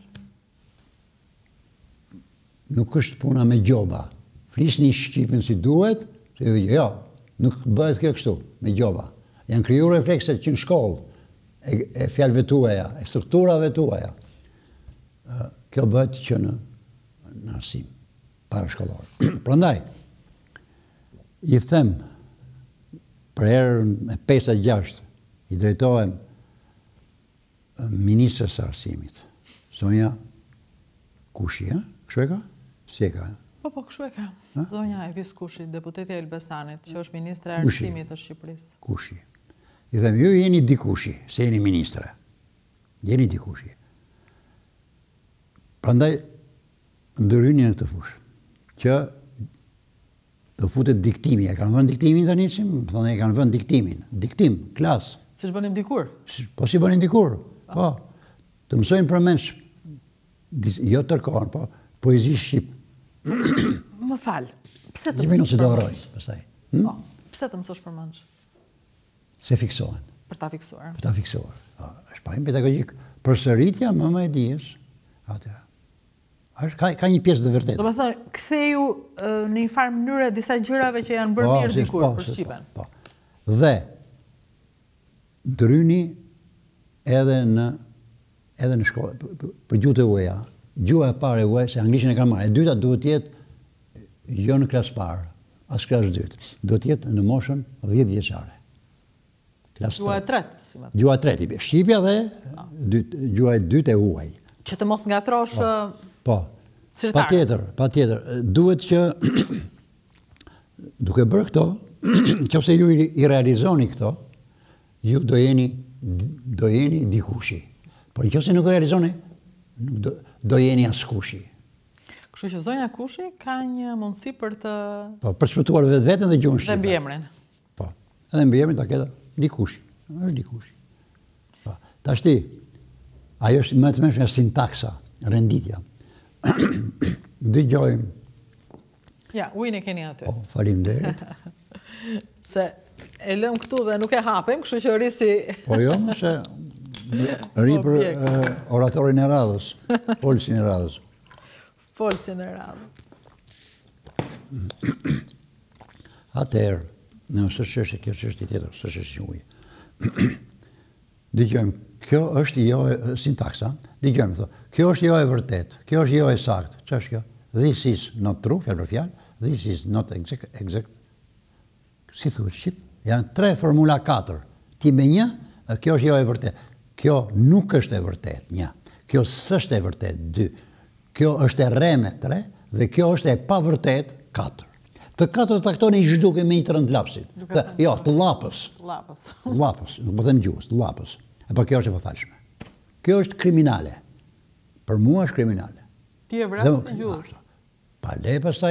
Nuk është puna me gjoba. Flisni Shqipin si duhet, jo, nuk bëhet kjo kështu, me gjoba. Janë krijuar reflekset që në shkollë, e, e fjalëve tuaja, e strukturave tuaja. Kjo bëhet që në, në arsim, parashkollor. Prandaj, i them, për herën e pesë gjashtë, i drejtohem ministrës së arsimit. Sonja Kushi, eh? Kështu e ka? Si e ka? Po, po, kështu e ka. Zonja Elvis Kushi, deputetja e Elbasanit, që është ministra e arsimit të Shqipërisë. Kushi. I them, ju jeni dikushi, se jeni ministre. Jeni dikushi. Prandaj, ndërhyni në këtë fushë, që do futet diktimi. E kanë vënë diktimin tani, si më thonë, e kanë vënë diktimin. Diktim, klasë. Si bënim dikur? Po si bënim dikur. Po. Të mësojnë përmendsh, jo tërkohën, po poezi shqip. Më falë, pse të mësosh përmendsh? Pastaj. Po, pse të mësosh përmendsh? Se fiksohen. Për ta fiksuar. Për ta fiksuar. Është parim pedagogjik. Përsëritja më më e dijes. Atëherë. Është ka, ka një pjesë të vërtetë. Do të thënë, ktheju në një farë mënyrë disa gjërave që janë bërë mirë dikur për Shqipen. Po. Dhe ndryni edhe në edhe në shkollë, për, për gjuhët e huaja. Gjuha e parë e huaj, se anglishtën e kanë marrë. E dyta duhet jetë jo në klasë parë, as klasë dytë. Duhet jetë në moshën dhjetë vjeçare. Gjuha e tretë, si më thënë. Gjuha e tretë, shqipja dhe gjuha e dytë e huaj. Që të mos ngatrosh Po. Pa tjetër, pa tjetër. Duhet që duke bërë këto, nëse ju i realizoni këto, ju do jeni do jeni dikushi. Por nëse nuk e realizoni, do, do jeni askushi. Kështu që zonja Kushi ka një mundësi për të... Po, për të shpëtuar vetë vetën dhe gjuhën shqipe. Dhe mbiemrin. Po. Edhe mbi emrin ta ketë dikush. Është dikush. Tashti, ajo është më të mëshme sintaksa, renditja. Dëgjojmë. Ja, ujnë e keni aty. Po, faleminderit. Se e lëm këtu dhe nuk e hapim, kështu që risi... Po jo, se ri për uh, oratorin e radhës, folsin e radhës. Folsin e radhës. Atëherë, në së çështje kjo çështje tjetër, së çështje ujë. Dëgjojmë, kjo është jo e sintaksa, dëgjojmë, thë, kjo është jo e vërtet, kjo është jo e saktë. Ç'është kjo? This is not true, fjalë për fjalë, this is not exact, exact. Si thuhet shqip? Janë tre formula katër. Ti me një, kjo është jo e vërtet. Kjo nuk është e vërtet, një. Kjo s'është e vërtet, dy. Kjo është e rreme, tre, dhe kjo është e pa vërtet, katër. Të katër taktoni i zhduke me një të rënd lapsit. Dhe, jo, të lapës. Lapës. Lapës, nuk po them gjuhës, të lapës. E po kjo është e pafalshme. Kjo është kriminale. Për mua është kriminale. Ti e vrasë të gjuhës. Pa le pastaj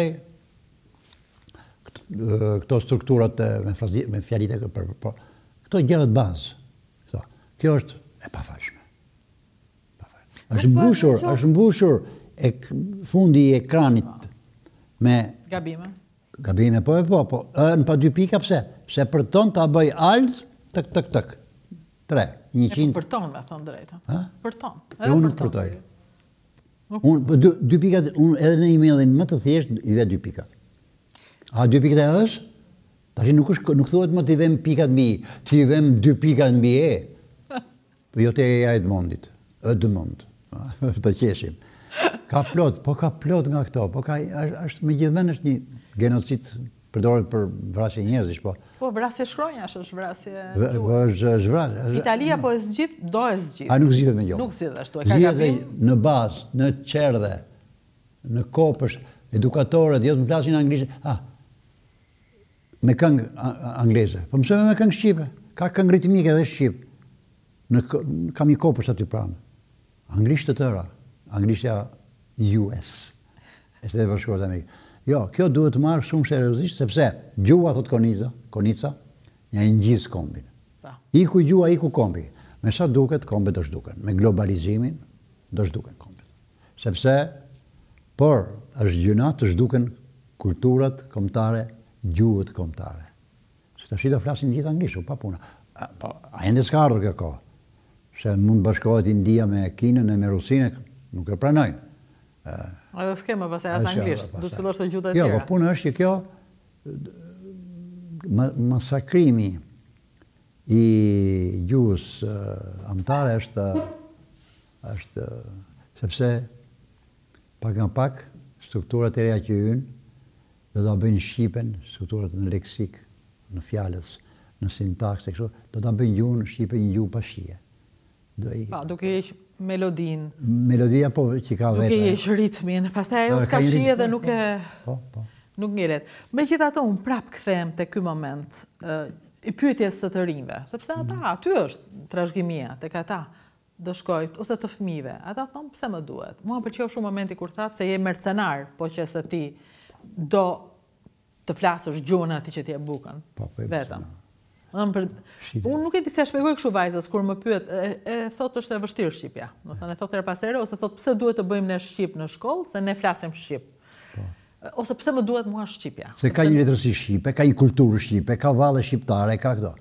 këto strukturat me, me fjalit e për, për, këto gjërat bazë. Këto. Kjo është e pafalshme. Është mbushur, është mbushur e fundi i ekranit me gabime. Gabime, po e po, po. Në pa dy pika, pse? Se për ton ta bëj alt, tëk, tëk, tëk. Tre, një qind. Për ton, me thonë drejta. Për ton. E unë nuk përtoj. Dy pikat, unë edhe në emailin më të thjesht, i ve dy pikat. A dy pikat e është? Tashi nuk nuk thuhet më t'i vem pikat mbi, t'i vem dy pikat mbi e. Po jo te e Edmondit, Edmond. Të qeshim. Ka plot, po ka plot nga këto, po ka, është me gjithmen është një genocid përdoret për vrasje njerëzish, po. Po vrasje shkronjash është vrasje gjuhë. Po është vrasje. Italia po e zgjidh, do e zgjidh. A nuk zgjidhet me gjuhë. Nuk zgjidhet ashtu, e ka gabim. Në bazë, në qerdhe, në kopësh, edukatorët, jo të më flasin anglisht, ah, me këngë angleze. Po mësojme me këngë shqipe, ka këngë ritmike edhe shqip. Në, kam një kopësh aty pranë. Anglisht të tëra, anglishtja U S, e shtetet bashkuara të Amerikës. Jo, kjo duhet të marrë shumë seriozisht, sepse gjua, thot Konica, Konica, ja i ngjis kombin. Iku gjua, iku kombi. Me sa duket, kombet do zhduken. Me globalizimin, do zhduken kombet. Sepse, por, është gjëna të zhduken kulturat kombëtare, gjuhët kombëtare. Se tash do flasin gjithë anglisht, pa puna. Po, a ende s'ka ardhur kjo kohë. Se mund bashkohet India me Kinën e me Rusinë, nuk e pranojnë. Edhe s'kemë pasaj as anglisht, du të fillosh të gjuhët e tjera. Jo, po punë është që kjo masakrimi i gjuhës amtare është është sepse pak nga pak strukturat e reja që ynë do ta bëjnë shqipen, strukturat në leksik, në fjalës, në sintaks, do ta bëjnë gjuhën shqipe një gjuhë pa shije. Pa, duke jesh melodin. Melodia po që ka vetë. Duke jesh ritmin, pastaj ajo s'ka shije dhe nuk e po, po. Nuk ngelet. Megjithatë unë prap kthehem te ky moment i pyetjes së të rinjve, sepse ata aty është trashëgimia tek ata do shkoj ose të fëmijëve. Ata thon pse më duhet. Mua më pëlqeu shumë momenti kur thatë se je mercenar, po që se ti do të flasësh gjuhën atij që ti e bukën. Po, po. Vetëm. Unë nuk e di se a shpjegoj kështu vajzës, kur më pyet, e thot është e vështirë shqipja. Do thënë e thot her pas here, ose thot pse duhet të bëjmë ne shqip në shkollë, se ne flasim shqip. Ose pse më duhet mua shqipja. Se ka një letërsi shqipe, ka një kulturë shqipe, ka valle shqiptare, ka këto.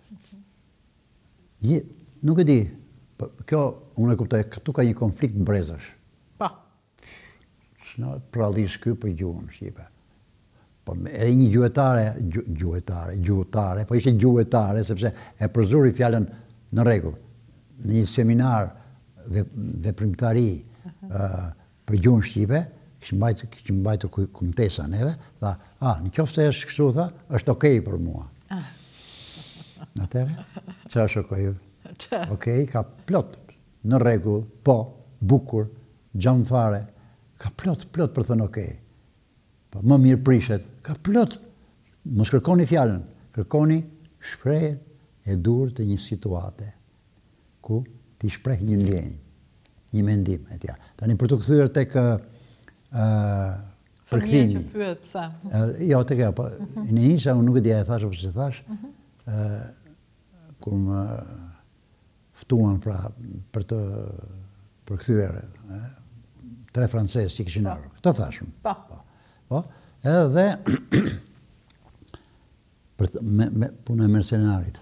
Nuk e di, kjo, unë e kuptoj, këtu ka një konflikt brezash. Pa. S'na prallis ky për gjuhën shqipe. Po edhe një gjuhetare, gjuhetare, gjuhetare, po ishte gjuhetare, sepse e përzuri fjalën në rregull. Në një seminar veprimtari për gjuhën shqipe, kishim mbajtur kumtesa neve, tha, a, në qoftë se është kështu, tha, është okej për mua. Atëherë, çfarë është okej? Okej, ka plot, në rregull, po, bukur, xhamfare, ka plot, plot për thënë okej. Më mirë prishet, ka plot. Mos kërkoni fjalën, kërkoni shprehjen e dur të një situate, ku ti shpreh një ndjenjë, një mendim e tjera. Tani për të kthyer tek përkthimi. Fëmijë që pyet pse. Jo, tek ajo, po në njësa unë nuk e di a e thash apo s'e thash. kur më ftuan pra për të përkthyer tre francezë që kishin ardhur. Këtë thashëm. Po. Po. Edhe për me, me puna e mercenarit.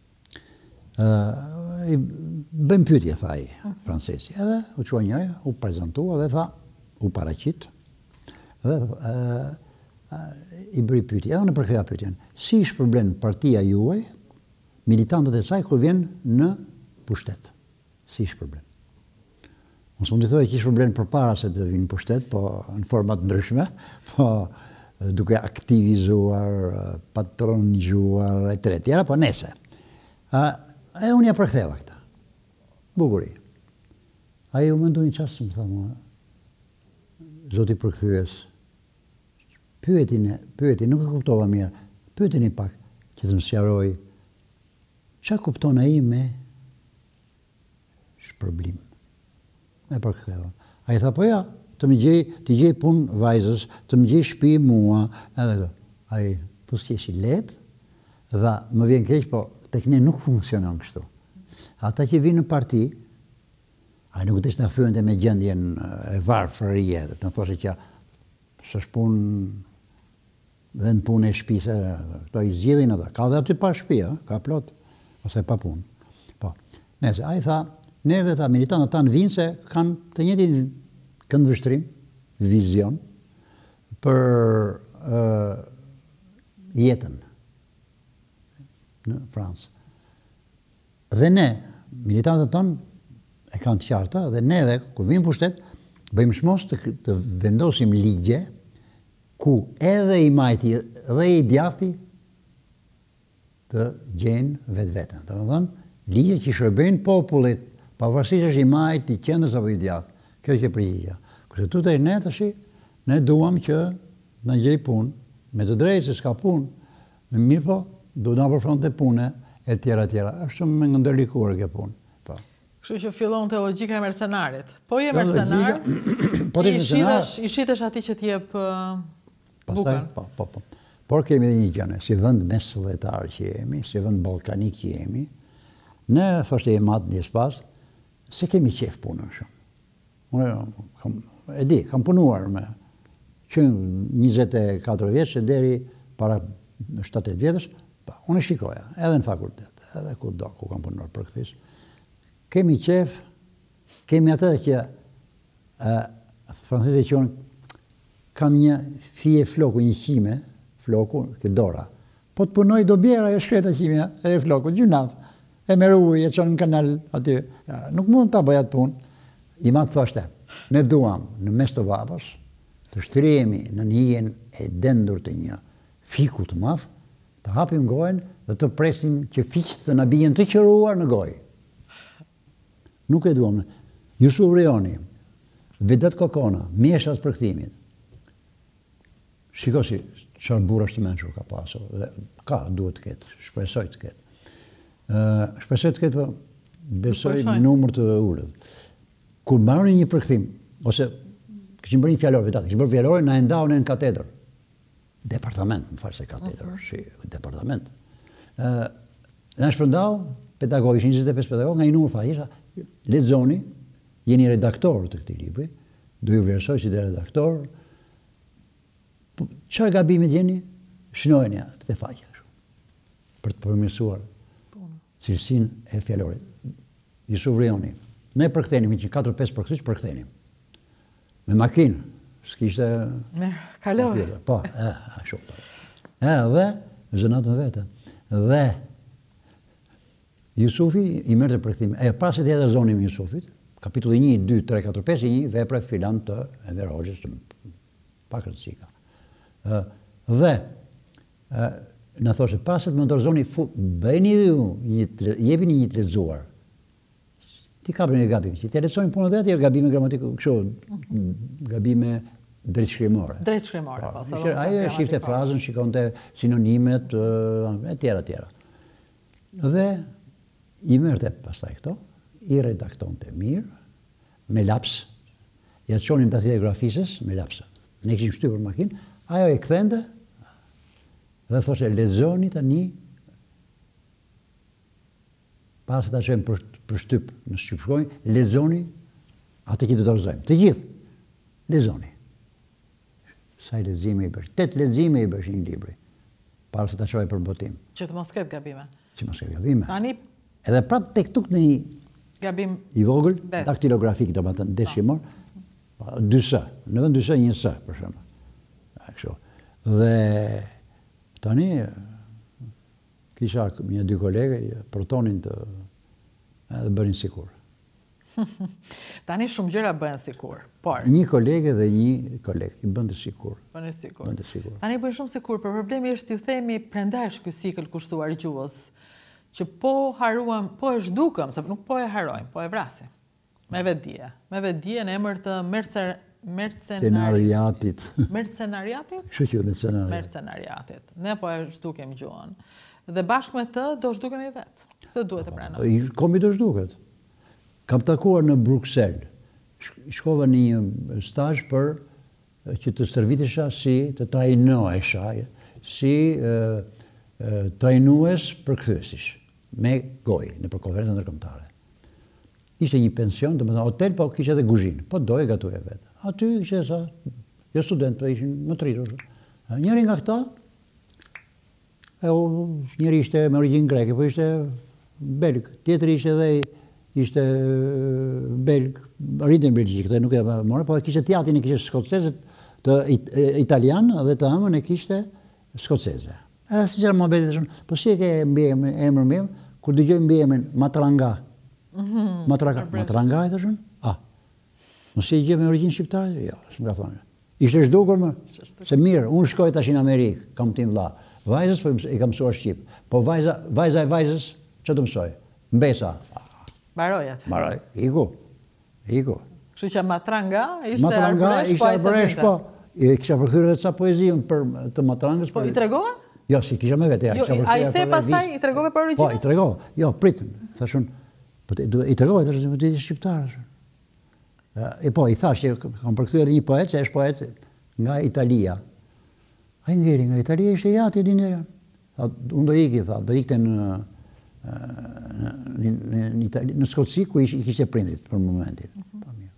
Ë i bën pyetje tha ai francezi. Edhe u çua njëri, u prezantua dhe tha, u paraqit. Dhe ë i bëri pyetje, edhe unë përkthea pyetjen. Si shpërblen partia juaj militantët e saj kur vjen në pushtet? Si shpërblen? Mos mund të thojë që shpërblen përpara se të vinë në pushtet, po në forma të ndryshme, po duke aktivizuar, patronizhuar e të tjera, po nese. E unë ja përktheva këta. Bukuri. Ai u mendoi një çast më tha mua, zoti përkthyes, pyetini, pyetini, nuk e kuptova mirë. Pyetini pak që të më sqaroj çfarë kupton ai me shpërblim. Me përktheva. Ai tha po ja, të më gjej, të gjej punë vajzës, të më gjej shtëpi mua, edhe këto. Ai po si është i lehtë, dha më vjen keq, po tek ne nuk funksionon kështu. Ata që vinë në parti, ai nuk të na fyente me gjendjen e varfërie, dhe të thoshe që s'është punë vend punë e shtëpisë, këto i zgjidhin ata. Ka dhe aty pa shtëpi, ka plot, ose pa punë. Po. Nëse ai tha, neve tha militantët tanë vinë se kanë të njëjtin këndvështrim, vizion për uh, jetën në Francë. Dhe ne, militantët tonë e kanë të qarta, dhe neve, kur vinë pushtet, bëjmë shmos të, të vendosim ligje ku edhe i majti dhe i djathti të gjenë vetë vetën. Të më thënë, ligje që shërbejnë popullit, pavarësisht është i majt, i qendrës apo i djathtë. Kjo që përgjigja. Kërse tu të i ne të shi, ne duam që në gjej punë, me të drejtë se s'ka punë, me mirë po, du në përfront të pune, e tjera tjera. është me në ndërlikuar kjo punë. Po. Kështu që fillon të logjika e mercenarit. Po je mercenar, po i shitesh, i shitesh ati që t'jep uh, bukën. Po, po, po. Por kemi dhe një gjëne, si vënd mesdhetar që jemi, si vënd balkanik që jemi, ne, thoshte e matë një spas, se kemi qef punën shumë. Unë, kam, e di, kam punuar me që njëzet e katër vjeç, deri para shtatë vjetës, unë shikoja, edhe në fakultet, edhe ku do, ku kam punuar për këthis. Kemi qef, kemi atë që uh, francezë e qonë, kam një fije floku, një qime, floku, këtë dora. Po të punoj do bjera e shkreta qimja, e floku, gjunat, e meru ujë, e qonë në kanal aty. Ja, nuk mund të bëjat punë. I matë thoshte, ne duam në mes të vapës, të shtrihemi në njën e dendur të një fiku të madh, të hapim gojën dhe të presim që fiqët të nabijen të qëruar në gojë. Nuk e duam. Jusuf Rioni, Vedet Kokona, mjeshtas për këthimit. Shiko si, çfarë burra të mençur ka pasur, dhe ka, duhet të ketë, shpresoj të ketë. Uh, shpresoj të ketë, besoj në numër të ullët. Kur marrën një përkthim, ose këshim bërë një fjallor, vetat, këshim bërë fjallore, na e ndahën në katedrë. Departament, më falë se katedrë, uh-huh. si departament. Uh, në shpërndau, pedagog, ishin njëzet e pesë pedagog, nga i numër fa, isha, lexoni, jeni redaktor të këtij libri, do ju vlerësoj si dhe redaktor, çfarë gabimit jeni, shnojeni atë të faqja, për të përmirësuar cilësinë e fjallorit. Jusuf Rioni, ne përkthenim që katër pesë përkthyes përkthenim. Me makinë, s'kishte me kaloj. Po, e, ashtu. Edhe zënatën vete. Dhe Jusufi i merrte përkthim. E pas se tjetër zonim Jusufit, kapitulli një, dy, tre, katër, pesë, një vepre filan të Enver Hoxhës të pakërcika. Dhe në thoshe, paset më ndërzoni, bëjni dhe ju, jepini një të lexuar. Ti kapën e gabim, që ti lexoni punën vetë, jo gabime gramatikore, kështu, gabime drejtshkrimore. Drejtshkrimore, po. Ai shifte frazën, shikonte sinonimet, e tjera tjera. Dhe i merrte pastaj këto, i redaktonte mirë, me laps, ja të shonim datigrafisës, me lapsë. Ne kishim shtypur makinë, ajo e kthente dhe thoshe lexoni tani pas se ta qenë për, për shtyp në shqipshkojnë, lexoni atë që të dorëzojmë. Të gjithë, lexoni. Sa i lexime i bësh? Tet lexime i bësh një libri, para se ta çojë për botim. Që të mos ketë gabime. Që mos ketë gabime. Tani edhe prap tek tuk në një gabim i vogël, des. daktilografik, domethënë deshimor, dy s, në vend dy s një s për shembull. Kështu. Dhe tani kisha një dy kolege protonin të edhe bërin sikur. Tani shumë gjëra bëhen sikur, por Një kolege dhe një koleg i bënte sikur. bëhen sikur. Bënte sikur. Tani bëhen shumë sikur, por problemi është t'ju themi prendash ky sikël kushtuar gjuhës, që po haruam, po e zhdukëm, sepse nuk po e harojmë, po e vrasim. Me vetdije, me vetdije në emër të mercer Mercenariatit. Mercenariatit? Kështu që mercenariat. Mercenariatit. Ne po e zhdukem gjuhën. Dhe bashkë me të do zhdukemi vetë. Këtë duhet të pranoj. Komi do zhduket. Kam takuar në Bruxelles. Shkova në një stazh për që të stërvitesha si të trajnohesha, si e, e, trajnues përkthyesish me gojë në për konferencën ndërkombëtare. Ishte një pension, do të thënë hotel, po kishte edhe kuzhinë, po doje gatuje vetë. Aty ishte sa jo student, po ishin më të rritur. Njëri nga këta e o, njëri ishte me origjinë greke, po ishte belg. Tjetri ishte edhe ishte belg, rritë në Belgjikë, këtë nuk e more, po kishte tjatin e kishte skoceze të it, italian dhe të amën e kishte skoceze. Edhe si qëra më beti të shumë, po si e ke mbi emër më em, kur dëgjoj mbi emrin Matranga. Matranga, Matranga e të shumë? Ah, mos e gjë me origjinë shqiptare? Jo, s'më ka thonë. Ishte zhdukur më, se mirë, unë shkoj tash në Amerikë, kam tim vlla. Vajzës po i kam mësuar shqip. Po vajza, vajza e vajzës, ç'do mësoj? Mbesa. Barojat. Maroj, iku. Iku. Kështu që Matranga ishte Matranga arbresh, ishte arbresh, po. I kisha përkthyer edhe ca poezi unë për të Matrangës. Po i tregova? Jo, si kisha me vete. Jo, a i the pastaj i tregove për origjinën? Po, i tregova. Jo, pritën. Thashun, po i tregova, thashun, ti je shqiptar. E po, i thash që kam përkthyer një poet, që është poet nga Italia. Ai ngeri nga Italia, ishte jati dinera. Unë do iki, tha, do ikte në në, në, në, në Skoci, ku i kishte prindrit për momentin. Po mirë.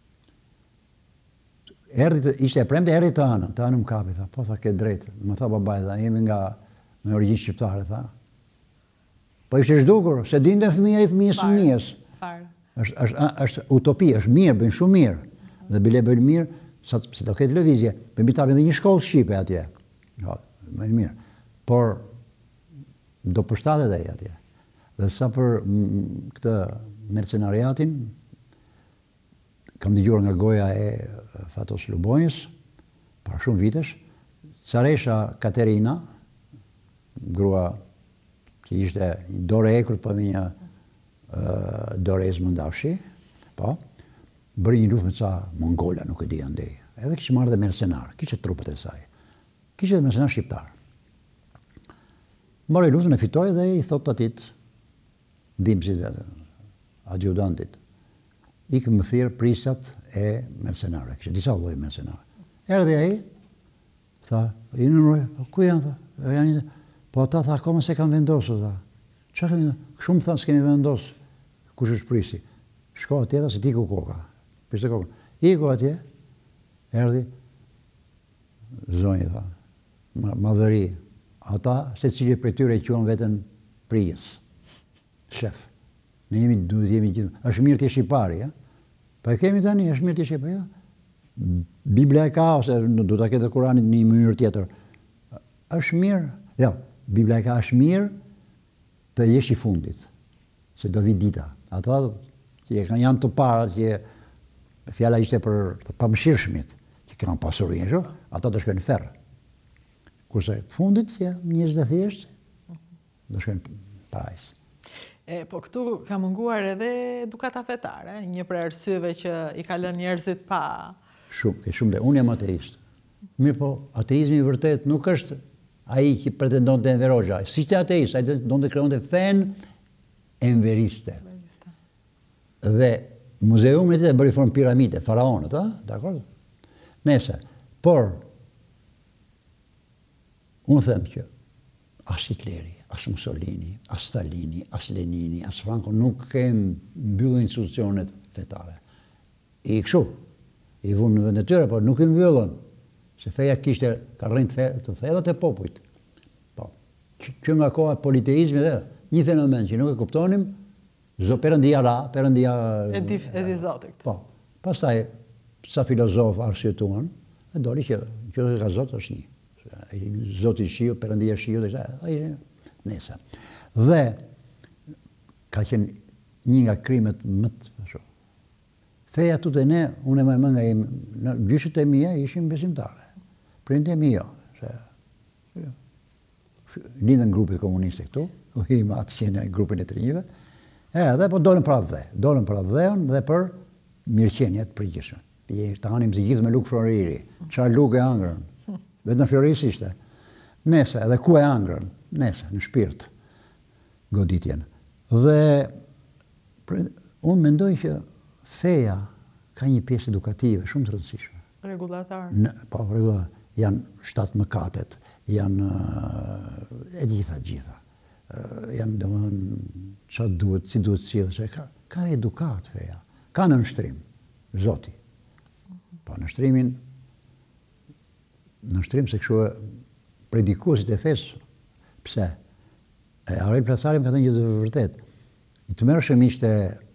Erdhi, ishte e premte, erdhi të anën, të anën më kapi, tha, po tha, ke drejtë. Më tha babaj, tha, jemi nga me origjinë shqiptare, tha. Po ishte zhdukur, se dinte fëmija i fëmijës së fëmijës. Është, është, është utopi, është mirë, bën shumë mirë. Dhe bile bën mirë, sa se do ketë lëvizje, për mbi tapin dhe një shkollë shqipe atje. Jo, më mirë. Por do përshtatet ai atje. Dhe sa për këtë mercenariatin, kam dëgjuar nga goja e Fatos Lubonjës, para shumë vitesh, Caresha Katerina, grua që ishte një dore ekur për një uh, Dorez Mëndafshi, po, bëri një luft me ca Mongola, nuk e di andej. Edhe kishte marrë dhe mercenar, kishte trupët e saj. Kishte dhe mercenar shqiptar. Mori luftën e fitoi dhe i thot atit, ndihmësit vetë, adjudantit, ikë më thirë prisat e mercenare. Kishte disa lloj mercenare. Erdhi ai, tha, i numëroj, ku janë, tha? Janë, po ata tha, akoma se kanë vendosur, tha. Çfarë kanë vendosur? Shumë thanë s'kemi vendosur. Kush është prisi? Shko atje dhe se ti ku koka. Priste kokën. Iku atje, erdhi, zonjë, tha, madhëri. Ata, se cili për tyre e quan vetën prijës. Shef. Ne jemi, duhet jemi gjithë. Është mirë t'je shqipari, ja? Pa e kemi tani, është mirë t'je shqipari, ja? Biblia e ka, ose du t'a ketë Kuranit një mënyrë tjetër. Është mirë, ja, Biblia e ka është mirë të jesh i fundit. Se do vi dita. Ata që janë të para, që fjala ishte për të pamëshirshmit, që kanë pasurinë, sho? Ata do shkojnë në ferr. Kurse të fundit, që njerëz të thjeshtë, do shkojnë pajis. E, po këtu ka munguar edhe edukata fetare, një për arsyeve që i ka lënë njerëzit pa. Shumë, ke shumë dhe. Unë jam ateist. Mirë po, ateizmi vërtet nuk është ai që pretendon të enverogja. Si ishte ateist, ai do të krijonte fen enveriste. Dhe muzeumi e bëri formë piramide, faraonët, a? Dakor? Nëse, por unë them që as Hitleri, as Mussolini, as Stalini, as Lenini, as Franco nuk kanë mbyllur institucionet fetare. I kështu, i vunë në vend e tyre, por nuk i mbyllën, se feja kishte ka rënë të thellat e popujt. Po, që nga koha e politeizmit edhe, një fenomen që nuk e kuptonim, zo perëndia ra, perëndia E di, e di Zoti këtë. Po, pastaj sa filozof arsyetuan, e doli që që ka Zot është një. Zoti shiu, perëndia shiu, ai nesa. Dhe ka qenë një nga krimet më të feja tu të ne, unë e më më nga im, në gjyshët e mija ishim besimtare. Prindë e mi jo. Se, lindën grupit komuniste këtu, u him atë që në grupin e të rinjive, e dhe po dolën për atë dhe, dolën për atë dheon dhe për mirëqenjet përgjithshme. Të hanim të gjithë me lukë floriri, qarë lukë e angrën, vetë në floris ishte. Nese, edhe ku e angrën, nese, në shpirt, goditjen. Dhe unë mendoj që feja ka një pjesë edukative shumë të rëndësishme. Regulatar. Po, regulatar. Janë shtatë mëkatet, janë e gjitha, gjitha. Janë, dhe më që duhet, si duhet cilë, ka, ka edukat feja. Ka në nështrim, Zoti. Po, nështrimin, nështrim se këshu predikuesit e fesë, pse? E Aurel Plaçari ka thënë një të vërtet. I të mërshëm ishte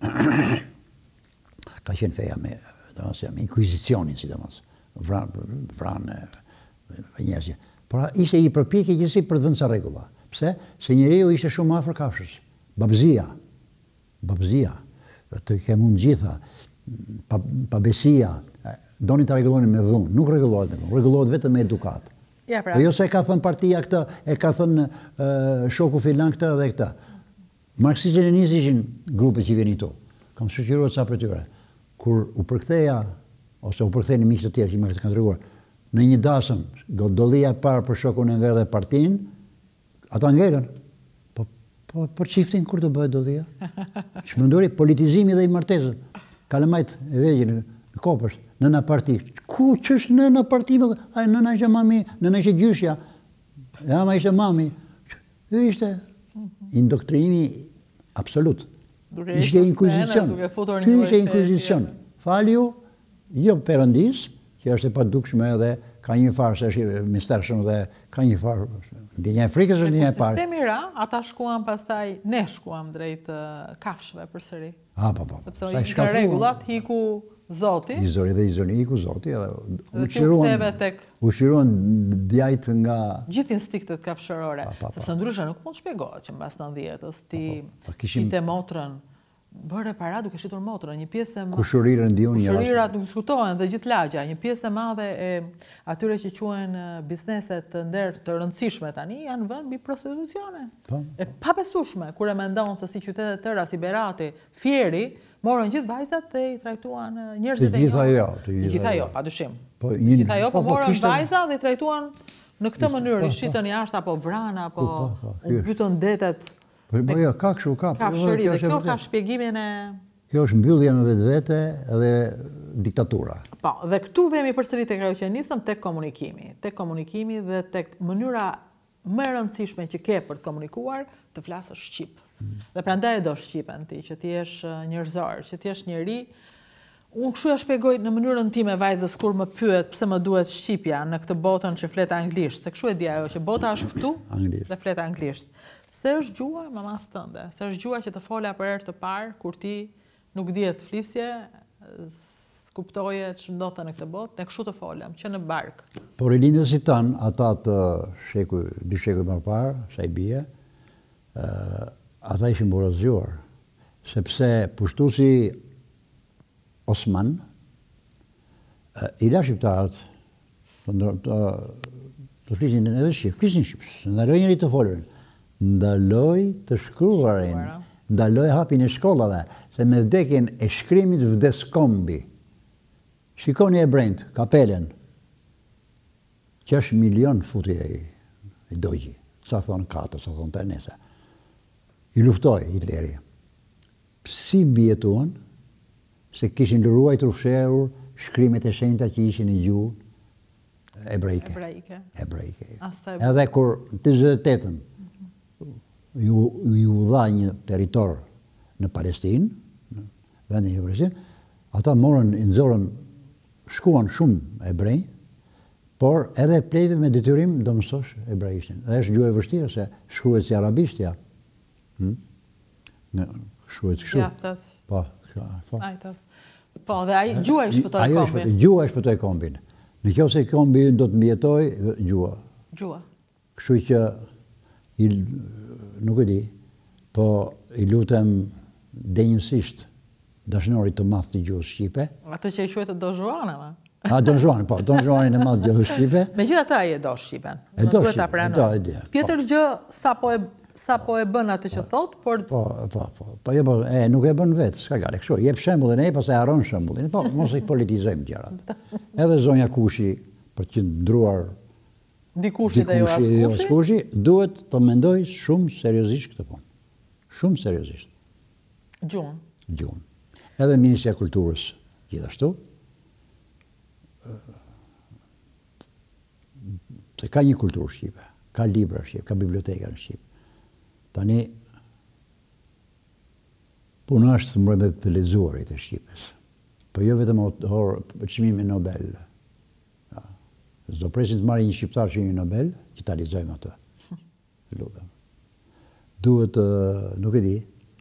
ka qenë feja me, me inkuizicionin, si dhe mos, vranë, vranë, njerëzje. Por ishte i përpjekje gjithësi për të vënë ca rregulla. Pse? Se njeriu ishte shumë afër kafshës. Babëzia. Babëzia. Të kemë unë gjitha. Pa, pabesia. Doni të rregullonin me dhunë. Nuk rregullohet me dhunë. Rregullohet vetëm me edukat. Ja, pra. Po jo se e ka thënë partia këtë, e ka thënë uh, shoku filan këtë dhe këtë. Marksist-Leninist ishin grupet që vjenin tu. Kam shoqëruar ca për tyre. Kur u përktheja, ose u përkthejnë miqtë të tjerë që më kanë treguar, në një dasëm, godollia e parë për shokun e vet dhe partin, ata ngelën. Po po për çiftin kur do bëhet dollia? Çmendori politizimi dhe i martesës. Kalamajt e vegjël në Kopës, nëna parti. Ku ç'është nëna parti? Ai nëna ishte mami, nëna ishte gjyshja. Ama ishte mami. Ky ishte indoktrinimi absolut. Ishte inkuzicion. Ky ishte inkuzicion. Falju, jo perëndis, që është e padukshme edhe ka një farë, se është mistershëm dhe ka një farë, ndjenja e frikës është ndjenja e parë. Sistemi ra, ata shkuam pastaj, ne shkuam drejt kafshëve përsëri. Ah, po, po. Sepse i ka rregullat, hiku Zoti. Izori dhe izori, hiku Zoti, edhe u ktheve tek u shiruan djajt nga gjithë instinktet kafshërore, sepse ndryshe nuk mund shpjegohet që mbas nëntëdhjetës ti shite motrën, bëre para duke shitur motrën, një pjesë e madhe. Kushurirën ndiun një. Kushurirat nuk diskutohen dhe gjithë lagja, një pjesë e madhe e atyre që quhen bizneset të nder të rëndësishme tani janë vënë mbi prostitucione. E pabesueshme kur e mendon se si qytete të tëra si Berati, Fieri, morën gjithë vajzat dhe i trajtuan njerëzit e gjitha jo, të gjitha jo, padyshim. Po një gjitha jo, po morën vajza dhe i trajtuan në këtë mënyrë, i shitën jashtë apo vranë apo u mbytën detet. Po jo, ka kështu, ka. Kafshëri, dhe kjo ka shpjegimin e... Kjo është mbyllja në vetvete dhe diktatura. Po, dhe këtu vemi përsëri tek ajo që nisëm tek komunikimi, tek komunikimi dhe tek mënyra më e rëndësishme që ke për të komunikuar, të flasësh shqip. Dhe prandaj do shqipen ti, që ti jesh njerëzor, që ti jesh njeri. Unë kështu ja shpjegoj në mënyrën time vajzës kur më pyet pse më duhet shqipja në këtë botën që flet anglisht, se kështu e di ajo që bota është këtu dhe flet anglisht. Se është gjua mamas tënde, se është gjua që të fola për herë të parë kur ti nuk dihet flisje, kuptoje që ndodhte në këtë botë, ne kështu të folëm, që në bark. Por rinjtë si tanë, ata të shekuj, dy shekuj më parë, sa i bie, ata ishin burazjuar, sepse pushtuesi Osman, i la shqiptarët, të flisin edhe shqip, flisin shqip, ndaloj njëri të folërin, ndaloj të shkruarin, ndaloj hapin e shkollave, se me vdekjen e shkrimit vdes kombi. Shikoni e brend, kapelen, qesh milion futi e i dojgji, sa thonë katër, sa thonë të nese. I luftoj Hitleri. Si mbjetuan, se kishin lëruajtur fshehur shkrimet e shenjta që ishin në gjuhë ebrejke. Ebrejke. Ebrejke. Edhe kur të njëzet e tetën ju, ju dha një territor në Palestinë, në vendin e Palestinë, ata morën, i nxorën, shkuan shumë hebrej, por edhe plejve me detyrim do mësosh hebrejistin. Dhe është gjuhë e vështirë se shkruhet si arabisht ja. Hmm? Në, shkruhet kështu. Ja, tas. Po, po. Ai tas. Po, dhe ai gjuha i shpëtoi kombin. Ajo gjuha i shpëtoi kombin. Në kjo se kombi do të mbjetoj gjuha. Gjuha. Kështu që i, nuk e di, po i lutem denjësisht dashnorit të madh të gjuhës shqipe. Atë që i quhet Don Juan, ama. A, Don Juan, po, Don Juanin e madh gjuhës shqipe. Megjithatë ai e do Shqipen. E do Shqipen, do e di. Tjetër gjë sa po e sa po e bën atë që thot, por po po po. Po jo, po, e nuk e bën vetë, s'ka gale. Kështu, jep shembullin e pastaj harron shembullin. Po, mos i politizojmë gjërat. Edhe zonja Kushi për të qëndruar dikushi dhe jo askushi, duhet të mendoj shumë seriozisht këtë punë. Shumë seriozisht. Gjuhën. Gjuhën. Edhe Ministria e Kulturës gjithashtu. Se ka një kulturë shqipe, ka libra shqipe, ka biblioteka në Shqip. Tani, puna është të mbrojmë të lexuarit e Shqipës. Po jo vetëm autor çmimin Nobel. Do presin të marrë një shqiptar çmimin Nobel, që ta lexojmë atë. Lutem. Duhet, nuk e di,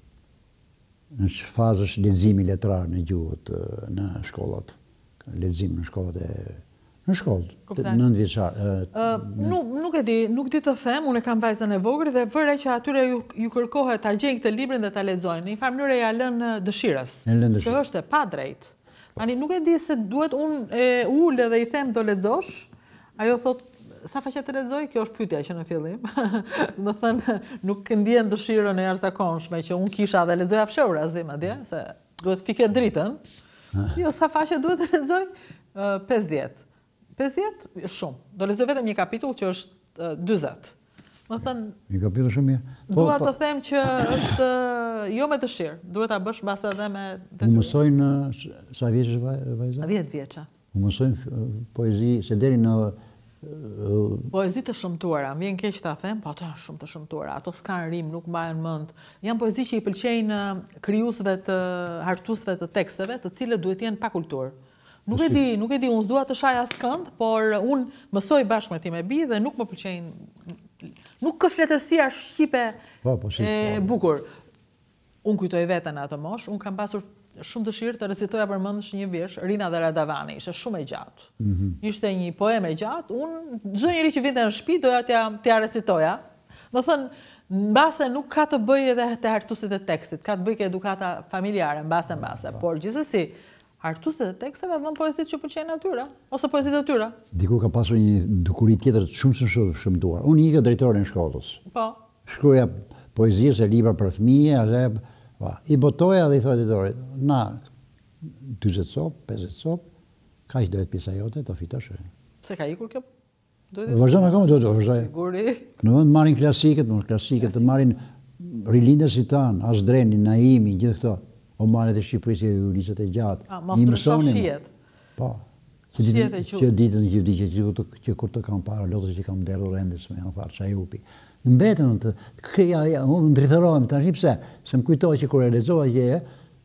në fazësh leximi letrar në gjuhët, në shkollat. Lexim në shkollat e në shkollë, nëntë vjeçar. Nuk nuk e di, nuk di të them, unë kam vajzën e vogël dhe vëre që atyre ju, ju kërkohet ta gjejnë këtë librin dhe ta lexojnë. Në një farë mënyrë ja lënë dëshirës. Që është e padrejt. Tani nuk e di se duhet unë e ulë dhe i them do lexosh. Ajo thot sa faqe të lexoj, kjo është pyetja që në fillim. Do thënë nuk ndjen dëshirën e jashtëzakonshme që unë kisha dhe lexoja fshehur azim atje, se duhet fike dritën. Jo, sa faqe duhet të lexoj? pesëdhjetë. pesëdhjetë shumë. Do lexoj vetëm një kapitull që është dyzet. Më thënë, një kapitull shumë mirë. Dua të them që është jo me dëshirë. Duhet ta bësh mbas edhe me detyrë. U mësojnë sa vjeç është vajza? dhjetë vjeça. U mësojnë poezi se deri në poezi të shëmtuara, më vjen keq ta them, po ato janë shumë të shëmtuara. Ato s'kan rim, nuk mbajnë mend. Janë poezi që i pëlqejnë krijuesve të hartuesve të teksteve, të cilët duhet jenë pa kulturë. Nuk e di, nuk e di, unë s'dua të shaj askënd, por unë mësoj bashkë me ti me bi dhe nuk më pëlqejnë. Nuk është letërsia shqipe e bukur. Unë kujtoj veten atë mosh, unë kam pasur shumë dëshirë të recitoja për mëndësh një virsh, Rina dhe Radavani, ishte shumë e gjatë. Ishte një poem e gjatë, unë çdo njeri që vinte në shtëpi doja t'ja recitoja. Më thënë, mbase nuk ka të bëjë edhe te hartuesit e tekstit, ka të bëjë ke edukata familjare, mbase mbase, por gjithsesi hartuesit e teksteve vën poezitë që pëlqejnë atyre, ose poezitë e tyre. Dikur ka pasur një dukuri tjetër shumë të shëmtuar. Unë ikë drejtore në shkollës. Po. Shkruaja poezi ose libra për fëmijë, ose i botoja dhe i thoya editorit, na dyzet cop, pesëdhjetë cop, kaq dohet pjesa jote, të fitosh. Se ka ikur kjo? Vazhdon akoma, do të vazhdoj. Siguri. Në vend të marrin klasikët, më klasikët, të marrin rilindësit tanë, Asdrenin, Naimin, gjithë këto. Omanet e Shqipërisë e Ulisët e gjatë. Ma ndryshosh shihet. Po. Që ditën që di që kur të kam parë, lotës që kam derdhur endës me janë tharë çaj upi. Mbetën të unë ndritërohem tash pse, se më kujtoj që kur e lexova gjë,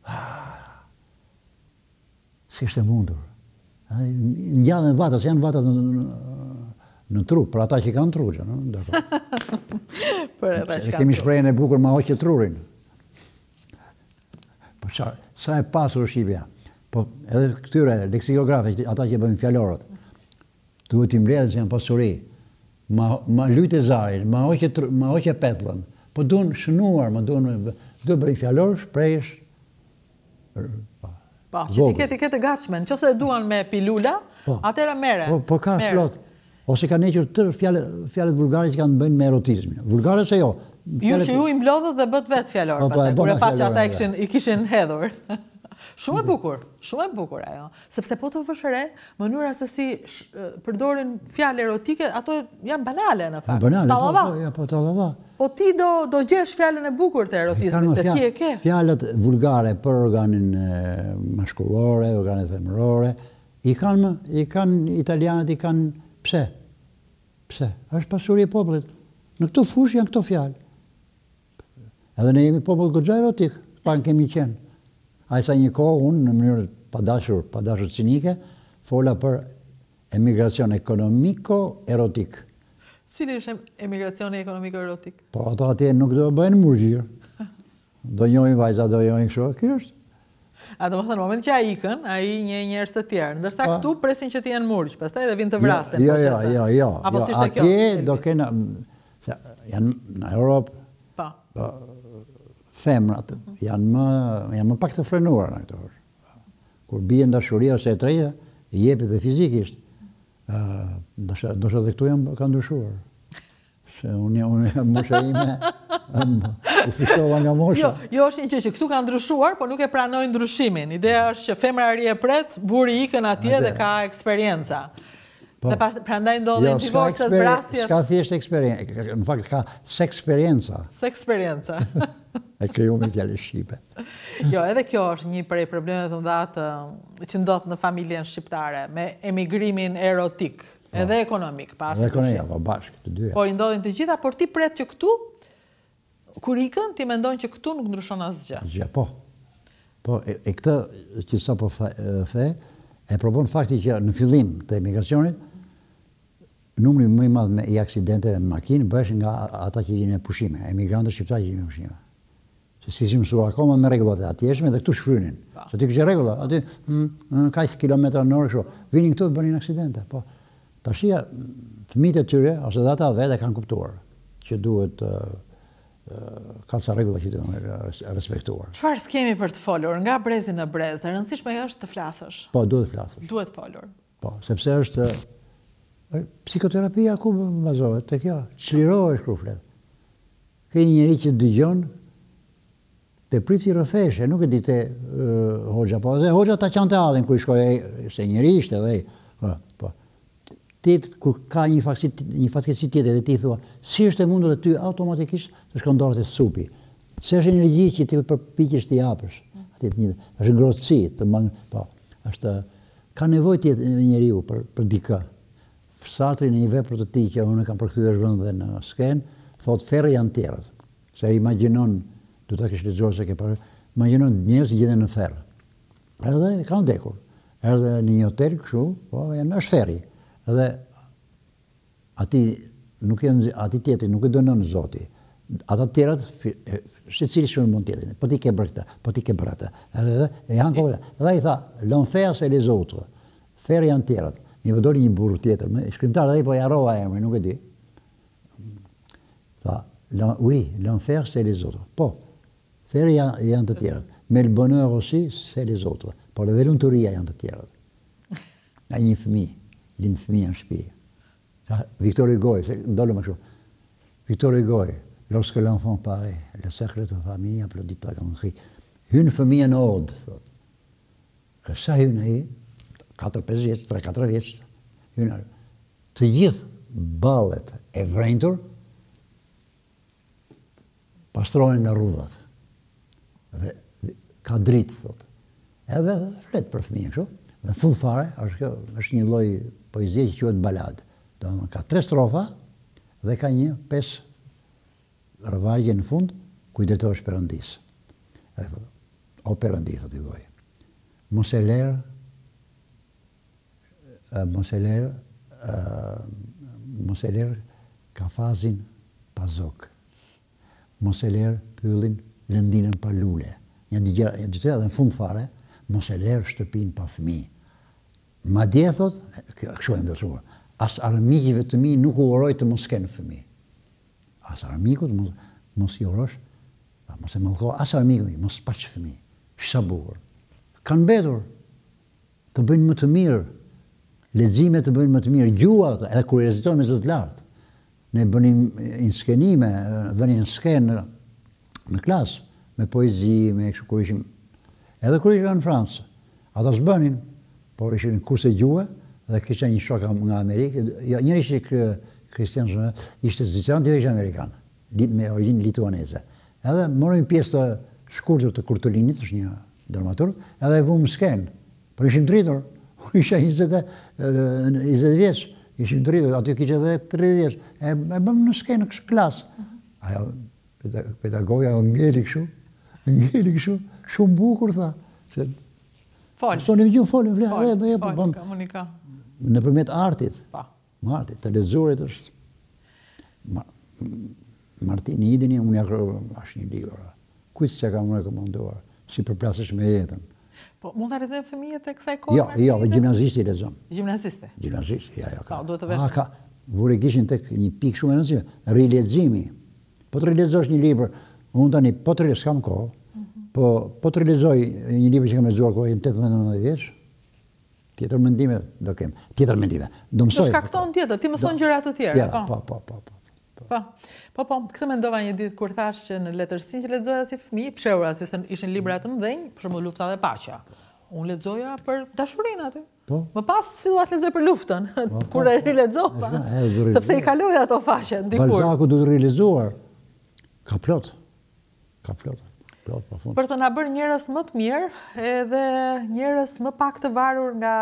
si ishte mundur. Ngjallen vatas, janë vatas në trup, për ata që kanë trup, ëh, Për ata që kanë. Kemi shprehjen e bukur ma hoqë trurin. Po sa e pasur Shqipja. Po edhe këtyre leksikografe, ata që bëjnë fjalorët, duhet t'i mbledhin se janë pasuri. Ma, ma lujt e zarin, ma hoqe, ma hoqe petllën, po duhen shënuar, ma duhen, duhet bëjnë fjalor, shprehësh. Po, që ti ketë ketë gatshme, nëse e duan me pilula, atëra merre. Po, po ka plot. Ose kanë hequr tërë fjalët fjalët vulgare që kanë bëjnë me erotizmin. Vulgare se jo. Ju që ju i mblodhët dhe bët vetë fjalor, pastaj kur e pa që ata kishin i kishin hedhur. Shumë e bukur, shumë e bukur ajo. Sepse po të vësh re, mënyra se si përdorin fjalë erotike, ato janë banale në fakt. Banale, po, po, tallava. Po ti do do gjesh fjalën e bukur të erotizmit, se ti e ke. Fjalët vulgare për organin maskullore, organet femërore, i kanë i kanë italianët, i kanë pse? Pse? Është pasuri e popullit. Në këtë fushë janë këto fjalë. Edhe ne jemi popull goxha erotik, pa në kemi qenë. A sa një kohë, unë në mënyrë padashur, padashur cinike, fola për emigracion ekonomiko-erotik. Cili është emigracioni ekonomiko-erotik? Po, ato atje nuk do bëjnë murgjirë. Do njojnë vajza, do njojnë kështu, kjo është. A do më thënë, në moment që a ikën, a i një njerës të tjerë. Ndërsa këtu presin që ti janë murgjë, pastaj dhe vinë të vrasin. Jo, jo, jo, jo. Apo si shte kjo? Atje do kena, janë në Europë, femrat, janë më pak të frenuar në këto. Kur bie dashuria ose e treja, jepet dhe fizikisht. Ndoshta dhe këtu janë ka ndryshuar. Se unë mosha ime u fitova nga mosha. Jo, jo është një që që këtu ka ndryshuar, po nuk e pranojnë ndryshimin. Ideja është që femra ri e pret, buri ikën atje dhe ka eksperienca. Dhe prandaj ndodhin divorcet, vrasjet. S'ka thjesht eksperiencë, në fakt ka seksperienca. Seksperienca. E kriju me fjallë shqipe. Jo, edhe kjo është një prej problemet të ndatë që ndodhë në familjen shqiptare, me emigrimin erotik, edhe ekonomik. Edhe ekonomik, po bashkë, të dyja. Por i ndodhin të gjitha, por ti pret që këtu, kur ikën, ti mendojnë që këtu nuk ndryshon asgjë. Asgjë, po. Po, e këtë që sa po the, e propon fakti që në fillim të emigracionit, numri më i madh me i aksidente me makinë bëhesh nga ata që vinë në pushime, emigrantët shqiptarë që vinë në pushime. Se si si mësuar akoma me rregullat e atjeshme dhe këtu shfrynin. Se ti kështë rregulla, aty kaq kilometra në orë kështu. Vinin këtu të bënin aksidente. Po tashia fëmijët e tyre ose dhe ata vetë kanë kuptuar që duhet ka ca rregulla që duhen respektuar. Çfarë skemi për të folur nga brezi në brez? E rëndësishme është të flasësh. Po, duhet të flasësh. Duhet folur. Po, sepse është psikoterapia ku bazohet te kjo. Çlirohesh kur flet. Ke një njerëz që dëgjon te prifti rrëfeshe, nuk e di te hoxha, po dhe hoxha ta qante hallin kur i shkoi se njëri ishte edhe po. Po. Ti kur ka një fatkeqësi tjetër dhe ti thua, si është e mundur të ty automatikisht të shkon dorë te supi. Se është energji që ti përpiqesh të japësh. Atë një është ngrohtësi, të mang, po. Është ka nevojë ti njeriu për për dikë. Sartri në një vepër të tij që unë kam përkthyer zhvendë dhe në sken, thot ferri janë tjerët. Se imagjinon, du ta kish lexuar se ke parë, imagjinon njerëz që gjenden në ferr. Edhe kanë vdekur. Edhe në një hotel kështu, po janë është ferri. Edhe ati nuk janë ati tjetri nuk e dënon Zoti. Ata të tjerat secili shumë mund tjetrin. Po ti ke bërë këtë, po ti ke bërë atë. Edhe e janë kohë. Edhe ai tha, l'enfer c'est les autres. Ferri janë tjerat. Një vëdori një burr tjetër, me shkrimtar edhe po i harrova emrin, nuk e di. Tha, oui, l'enfer c'est les autres. Po, ferri janë, janë të tjerat. Mais le bonheur aussi c'est les autres. Por edhe lumturia janë të tjerat. Ai një fëmijë, lind fëmijë në shtëpi. Tha, Victor Hugo, ndolëm më kështu. Victor Hugo, lorsque l'enfant paraît, le cercle de famille applaudit pas comme cri. Hyn fëmia në od, thot. Sa hyn ai? katër pesë vjeç, tre katër vjeç. Hyn. Të gjithë ballet e vrentur pastrohen nga rrudhat. Dhe ka dritë, thot. Edhe flet për fëmijën kështu. Dhe full fare, është, është një lloj poezie që quhet balad. Do të ka tre strofa dhe ka një pesë rëvargje në fund ku i drejtohesh Perëndis. Edhe o Perëndi, thotë Hugo. Mos e lër mos e lër mos e lër kafazin pa zok. Mos e lër pyllin lëndinën pa lule. Një gjë tjetër dhe në fund fare, mos e lër shtëpinë pa fëmijë. Madje thot, kështu e ndërtuar, as armiqve të mi nuk u uroj të mos kenë fëmijë. As armikut mos mos i urosh, mos e mallko as armikut, mos paç fëmijë. Sa bukur. Kanë mbetur të bëjnë më të mirë, lexime të bëjnë më të mirë, gjua edhe kuriozitet me zot lart. Ne bënim inskenime, vënin skenë në klasë, me poezi, me kështu kur ishim, edhe kur ishim në Francë. Ata s'bënin, por ishin kurse gjue, dhe kisha një shok nga Amerikë, njëri ishte Kristian, ishte zviceran, tjetri ishte amerikan, me origjinë lituaneze. Edhe morëm pjesë të shkurtër të Kurtolinit, është një dramaturg, edhe e vëmë skenë, por ishim të rritur, isha njëzet vjeç, ishim të rritur, aty kishe edhe tridhjetë vjeç, e bëm në skenë kështë klasë. Ajo Pedagoga ngeli kështu, ngeli kështu, shumë bukur, tha. Folë. Soni më gjumë, folë, Folë, folë, folë, komunika. Në përmet artit. Pa. Më artit, të lezurit është. Martin Idini, unë ja kërë, është një libër. Kujtë që ka më rekomenduar, si përplasësh me jetën. Po, mund të lexojnë fëmijët e kësaj kohë? Jo, jo, po gjimnazisti lexon. Gjimnaziste? Gjimnazisti, ja, ja. Ka, duhet të vesh. Ka, vure kishin tek një pikë shumë e rëndësishme, rileximi. Po të rilexosh një libër, unë tani po të rilexoj, s'kam kohë, po po të rilexoj një libër që kam lexuar kohë, jem tetëmbëdhjetë nëntëmbëdhjetë vjeç, tjetër mendime do kem, tjetër mendime. Do mësoj. Do shkakton tjetër, ti mëson gjëra të tjera, Tjera, po, po, po, po. Po, po, po, këtë mendova një ditë kur thash që në letërsinë që lexoja si fëmijë, pshehura si se ishin libra të mëdhenj, për shembull Lufta dhe Paqja. Unë lexoja për dashurinë aty. Po. Më pas fillova të lexoj për luftën, kur e rilexova. Sepse i kaloj ato faqe dikur. Balzaku duhet realizuar. Ka plot. Ka plot. Plot pafund. Për të na bërë njerëz më të mirë, edhe njerëz më pak të varur nga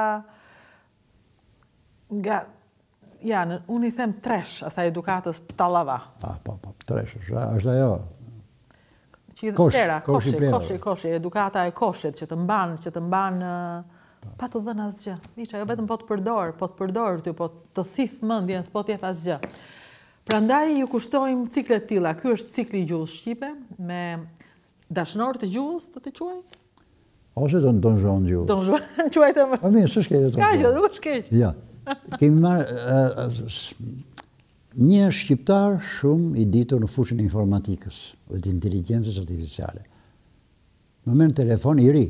nga ja, në, unë i them tresh asaj edukatës tallava. Ah, po, po, tresh, është është ajo. Që Kosh, tera, koshi, koshi, plera. koshi, koshi, edukata e koshit që të mban, që të mban uh, pa të dhënë asgjë. Miq, ajo vetëm po të përdor, po të përdor ty, po të thith mendjen, s'po t'jep asgjë. Prandaj ju kushtojmë ciklet të tilla. Ky është cikli i gjuhës shqipe me dashnor të gjuhës, të të quaj? Ose do në Don Juan gjuhë. Don Juan, quajtë më. Po mirë, s'është keq. Ska gjë, nuk është keq. Ja. Kemi marrë një shqiptar shumë i ditur në fushën e informatikës dhe të inteligjencës artificiale. Më merr në telefon i ri.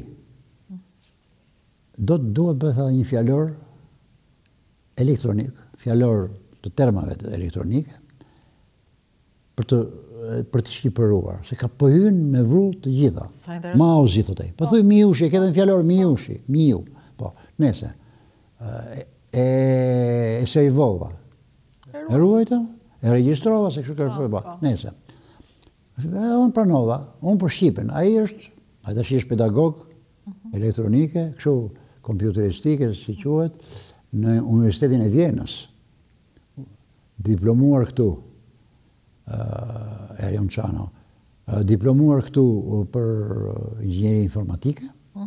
Do të duhet bëtha një fjalor elektronik, fjalor të termave të elektronike, për të për të shqipëruar, se ka po hyn me vrull të gjitha. Mauzi thotë ai. Po thuj miushi, ke edhe një fjalor miushi, miu. Po, nëse e, e sejvova. E ruajta, e regjistrova se kështu ka po bë. Nëse. Unë pranova, unë për Shqipen, ai është, ai tash është pedagog elektronike, kështu kompjuteristike, si quhet, në Universitetin e Vjenës. Diplomuar këtu. Uh, Erion Çano, uh, diplomuar këtu për uh, inxhinieri informatike, uh,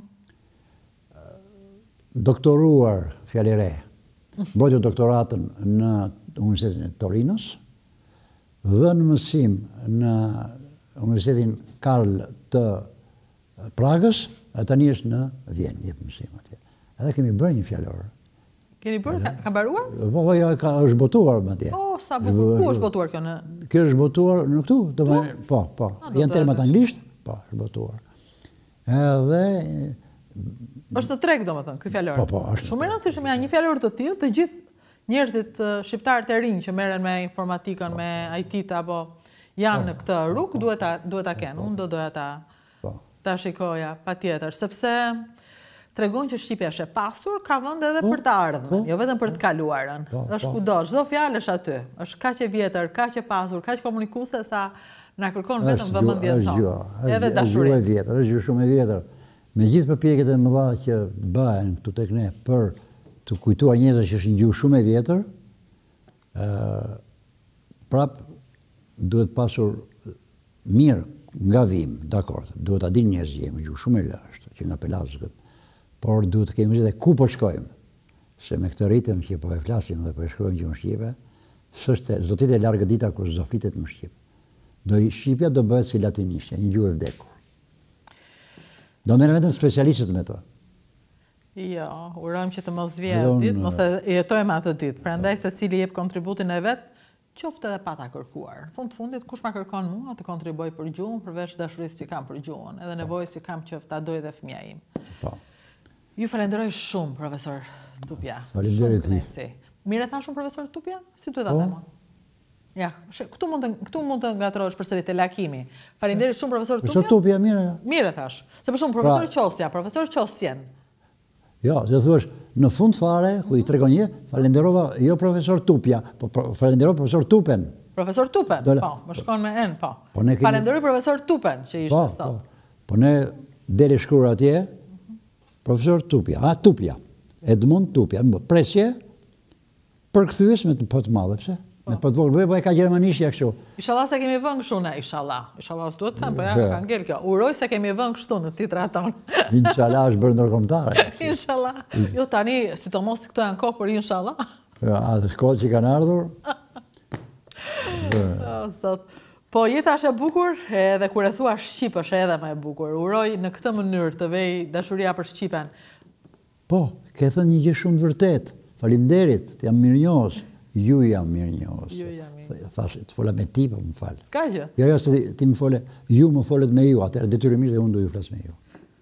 doktoruar fjalë re, mbrojtë doktoratën në Universitetin e Torinos, dhënë mësim në Universitetin Karl të Pragës, e tani është në Vjenë, jep mësim atje. Edhe kemi bërë një fjalor. Keni bërë? Ka mbaruar? Po, po, ja, ka është botuar më atje. Oh, sa bukur. Ku është botuar kjo në? Kjo është botuar në këtu, do më, po, po. Janë termat anglisht, po, është botuar. Edhe është në treg, domethënë, ky fjalor. Po, po, është. Shumë e rëndësishme janë një fjalor të tillë, të gjithë njerëzit shqiptar të rinj që merren me informatikën, me I T-t apo janë në këtë rrugë, duhet ta duhet ta kenë. Unë do doja ta ta shikoja patjetër, sepse tregon që Shqipja është e pasur, ka vend edhe për të ardhmen, jo vetëm për të kaluarën. Është kudo, çdo fjalë është aty. Është kaq e vjetër, kaq e pasur, kaq komunikuese sa na kërkon vetëm vëmendjen tonë. Edhe dashuri. Është e vjetër, është shumë e vjetër. Me gjithë përpjekjet e mëdha që bëhen këtu tek ne për të kujtuar njerëzve që është një gjuhë shumë e vjetër, ë prap duhet pasur mirë nga vim, dakord. Duhet ta dinë njerëzit që jemi gjuhë shumë e lashtë, që nga pelazgët. Por duhet të kemi edhe ku po shkojmë. Se me këtë ritëm që po e flasim dhe po e shkruajmë gjuhën shqipe, s'është do të jetë e largë dita kur s'do flitet më shqip. Do shqipja do bëhet si latinishtja, një gjuhë e vdekur. Do merren vetëm specialistët me to. Jo, urojmë që të mos vijë ditë, mos të jetojmë atë ditë. Prandaj secili jep kontributin e vet, qoftë edhe pa ta kërkuar. Fund fundit kush ma kërkon mua të kontriboj për gjuhën, përveç dashurisë që kam për gjuhën, edhe nevojës që kam që ta doj dhe fëmia im. Po. Ju falenderoj shumë, profesor Tupja. Faleminderit ti. Mirë e tha shumë, profesor Tupja? Si duhet ta them? Ja, këtu mund të këtu mund të ngatrohesh përsëri te lakimi. Faleminderit shumë, profesor Tupja. Profesor Tupja, mirë. Mirë e thash. Se për shumë, profesor Qosja, profesor Qosjen. Jo, të thuash, në fund fare, ku i tregon një, falenderova jo profesor Tupja, po falenderoj profesor Tupen. Profesor Tupen, po, më shkon me N, po. Falenderoj profesor Tupen që ishte sot. Po ne deri shkruar atje, profesor Tupja, a Tupja, Edmund Tupja, më presje, për këthyes me të po të madhe, pse? Me po të vogël, bëj, po e ka gjermanishtja kështu. Inshallah se kemi vënë kështu ne, inshallah. Inshallah s'duhet të them, po ja ka ngel kjo. Uroj se kemi vënë kështu në titrat tonë. Inshallah është bërë ndërkombëtare. Inshallah. Jo tani, sidomos këto janë kohë për inshallah. Ja, atë kohë që kanë ardhur. Sot. Po jeta është e bukur, edhe kur e thua Shqip është edhe më e bukur. Uroj në këtë mënyrë të vej dashuria për Shqipen. Po, ke thënë një gjë shumë të vërtetë. Faleminderit, jam mirënjohës. Ju jam mirënjohës. Ju jam mirënjohës. Thash, të fola me ti, po më fal. Ska gjë. Jo, jo, se ti më fole, ju më folet me ju, atëherë detyrimisht dhe unë do ju flas me ju.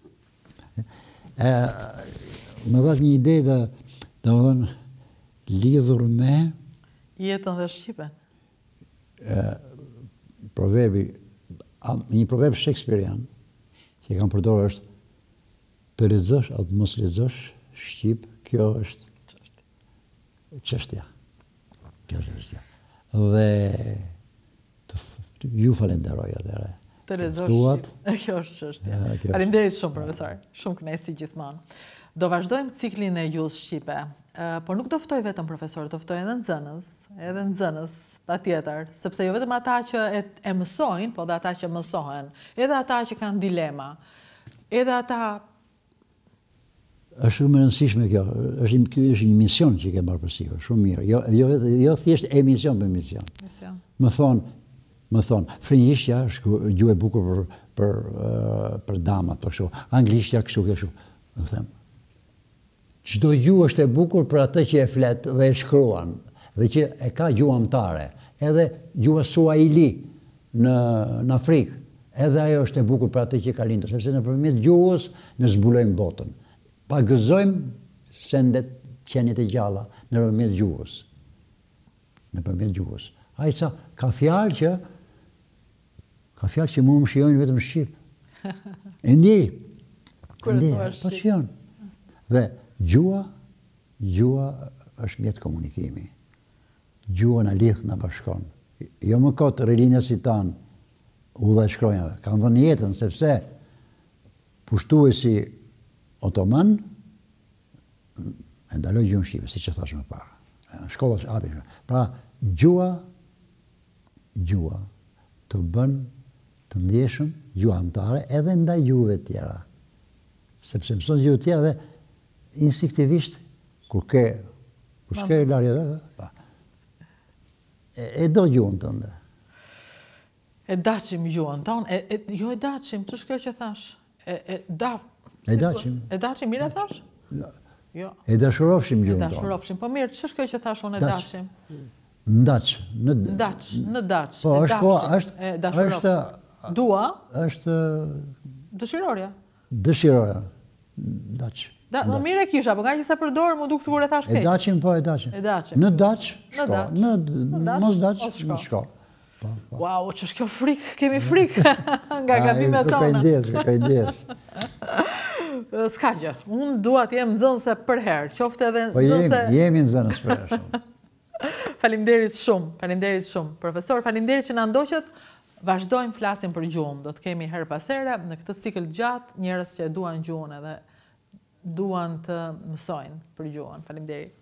E, më dhat një ide dhe, dhe më dhënë, lidhur me jetën dhe Shqipen. E, proverbi, një proverb shakespearian, që e kam përdorur është, të lexosh atë mos lexosh Shqip, kjo është çështja. Kjo është çështja. Dhe të, të, ju falenderoj atëherë. Të lexosh Shqip. Kjo është çështja. Faleminderit shumë profesor. Shumë kënaqësi gjithmonë. Do vazhdojmë ciklin e gjuhës shqipe, por nuk do ftoj vetëm profesor, do ftoj edhe nxënës, edhe nxënës, patjetër, sepse jo vetëm ata që e, e mësojnë, po dhe ata që mësohen, edhe ata që kanë dilema, edhe ata. Është shumë e rëndësishme kjo, është, kjo është një mision që ke marrë përsi, shumë mirë, jo, jo, jo thjesht emision për mision. mision. Më thonë, më thonë, frëngjishtja është gjuhë e bukur për, për, uh, për damat, për kështu, anglishtja kështu, kështu, më them. Çdo gjuhë është e bukur për atë që e flet dhe e shkruan, dhe që e ka gjuhamtare, edhe gjuha Suahili në, në Afrikë, edhe ajo është e bukur për atë që ka lindur, sepse nëpërmjet gjuhës ne zbulojmë botën. Pa gëzojmë sendet qenit e gjalla nëpërmjet gjuhës. Nëpërmjet gjuhës. Ai sa ka fjalë që ka fjalë që mua më shijojnë vetëm shqip. E ndjej. E ndjej, po shijon. Dhe gjua, gjua është mjet komunikimi. Gjua na lidh, na bashkon. Jo më kot rilinja si tan, u dhe shkronjave. Kanë dhënë jetën, sepse pushtuesi otoman e ndaloi gjuhën shqipe, siç e thash më parë. Në shkolla është hapi. Pra, gjua, gjua të bën të ndjeshëm gjuhamtare edhe ndaj gjuhëve të tjera. Sepse mëson gjuhë të tjera dhe instinktivisht, kur ke, kur s'ke larje dhe, e, e do gjuhën tënde. E daqim gjuhën tonë, e, e, jo e daqim, që shkjo që thash? E, e, da, e daqim. E daqim, mire thash? Jo. E dashurofshim gjuhën tonë. E dashurofshim, po mirë, që shkjo që thash unë e daqim? Ndaq. Në daq, në daq. Po, është ko, është, është, dua, është, dëshirorja. Dëshirorja. Daq. Da, në mire kisha, po nga që se përdorë, më duk sigur e thash keq. E daqim, po e daqim. E daqim. Në daq, shko. Në mos daq, në shko. Wow, që është kjo frikë, kemi frikë nga gabimet tona. Këpëndes, këpëndes. S'ka gjë, unë dua të jem nxënëse për herë, qofte edhe nxënëse... Po jemi, jemi nxënës për herë shumë. Faleminderit shumë, faleminderit shumë. Profesor, faleminderit që na ndoqët. Vazhdojmë flasim për gjuhën. Do të kemi her pas here në këtë cikël gjatë njerëz që duan gjuhën edhe duan të mësojnë për gjuhën. Faleminderit.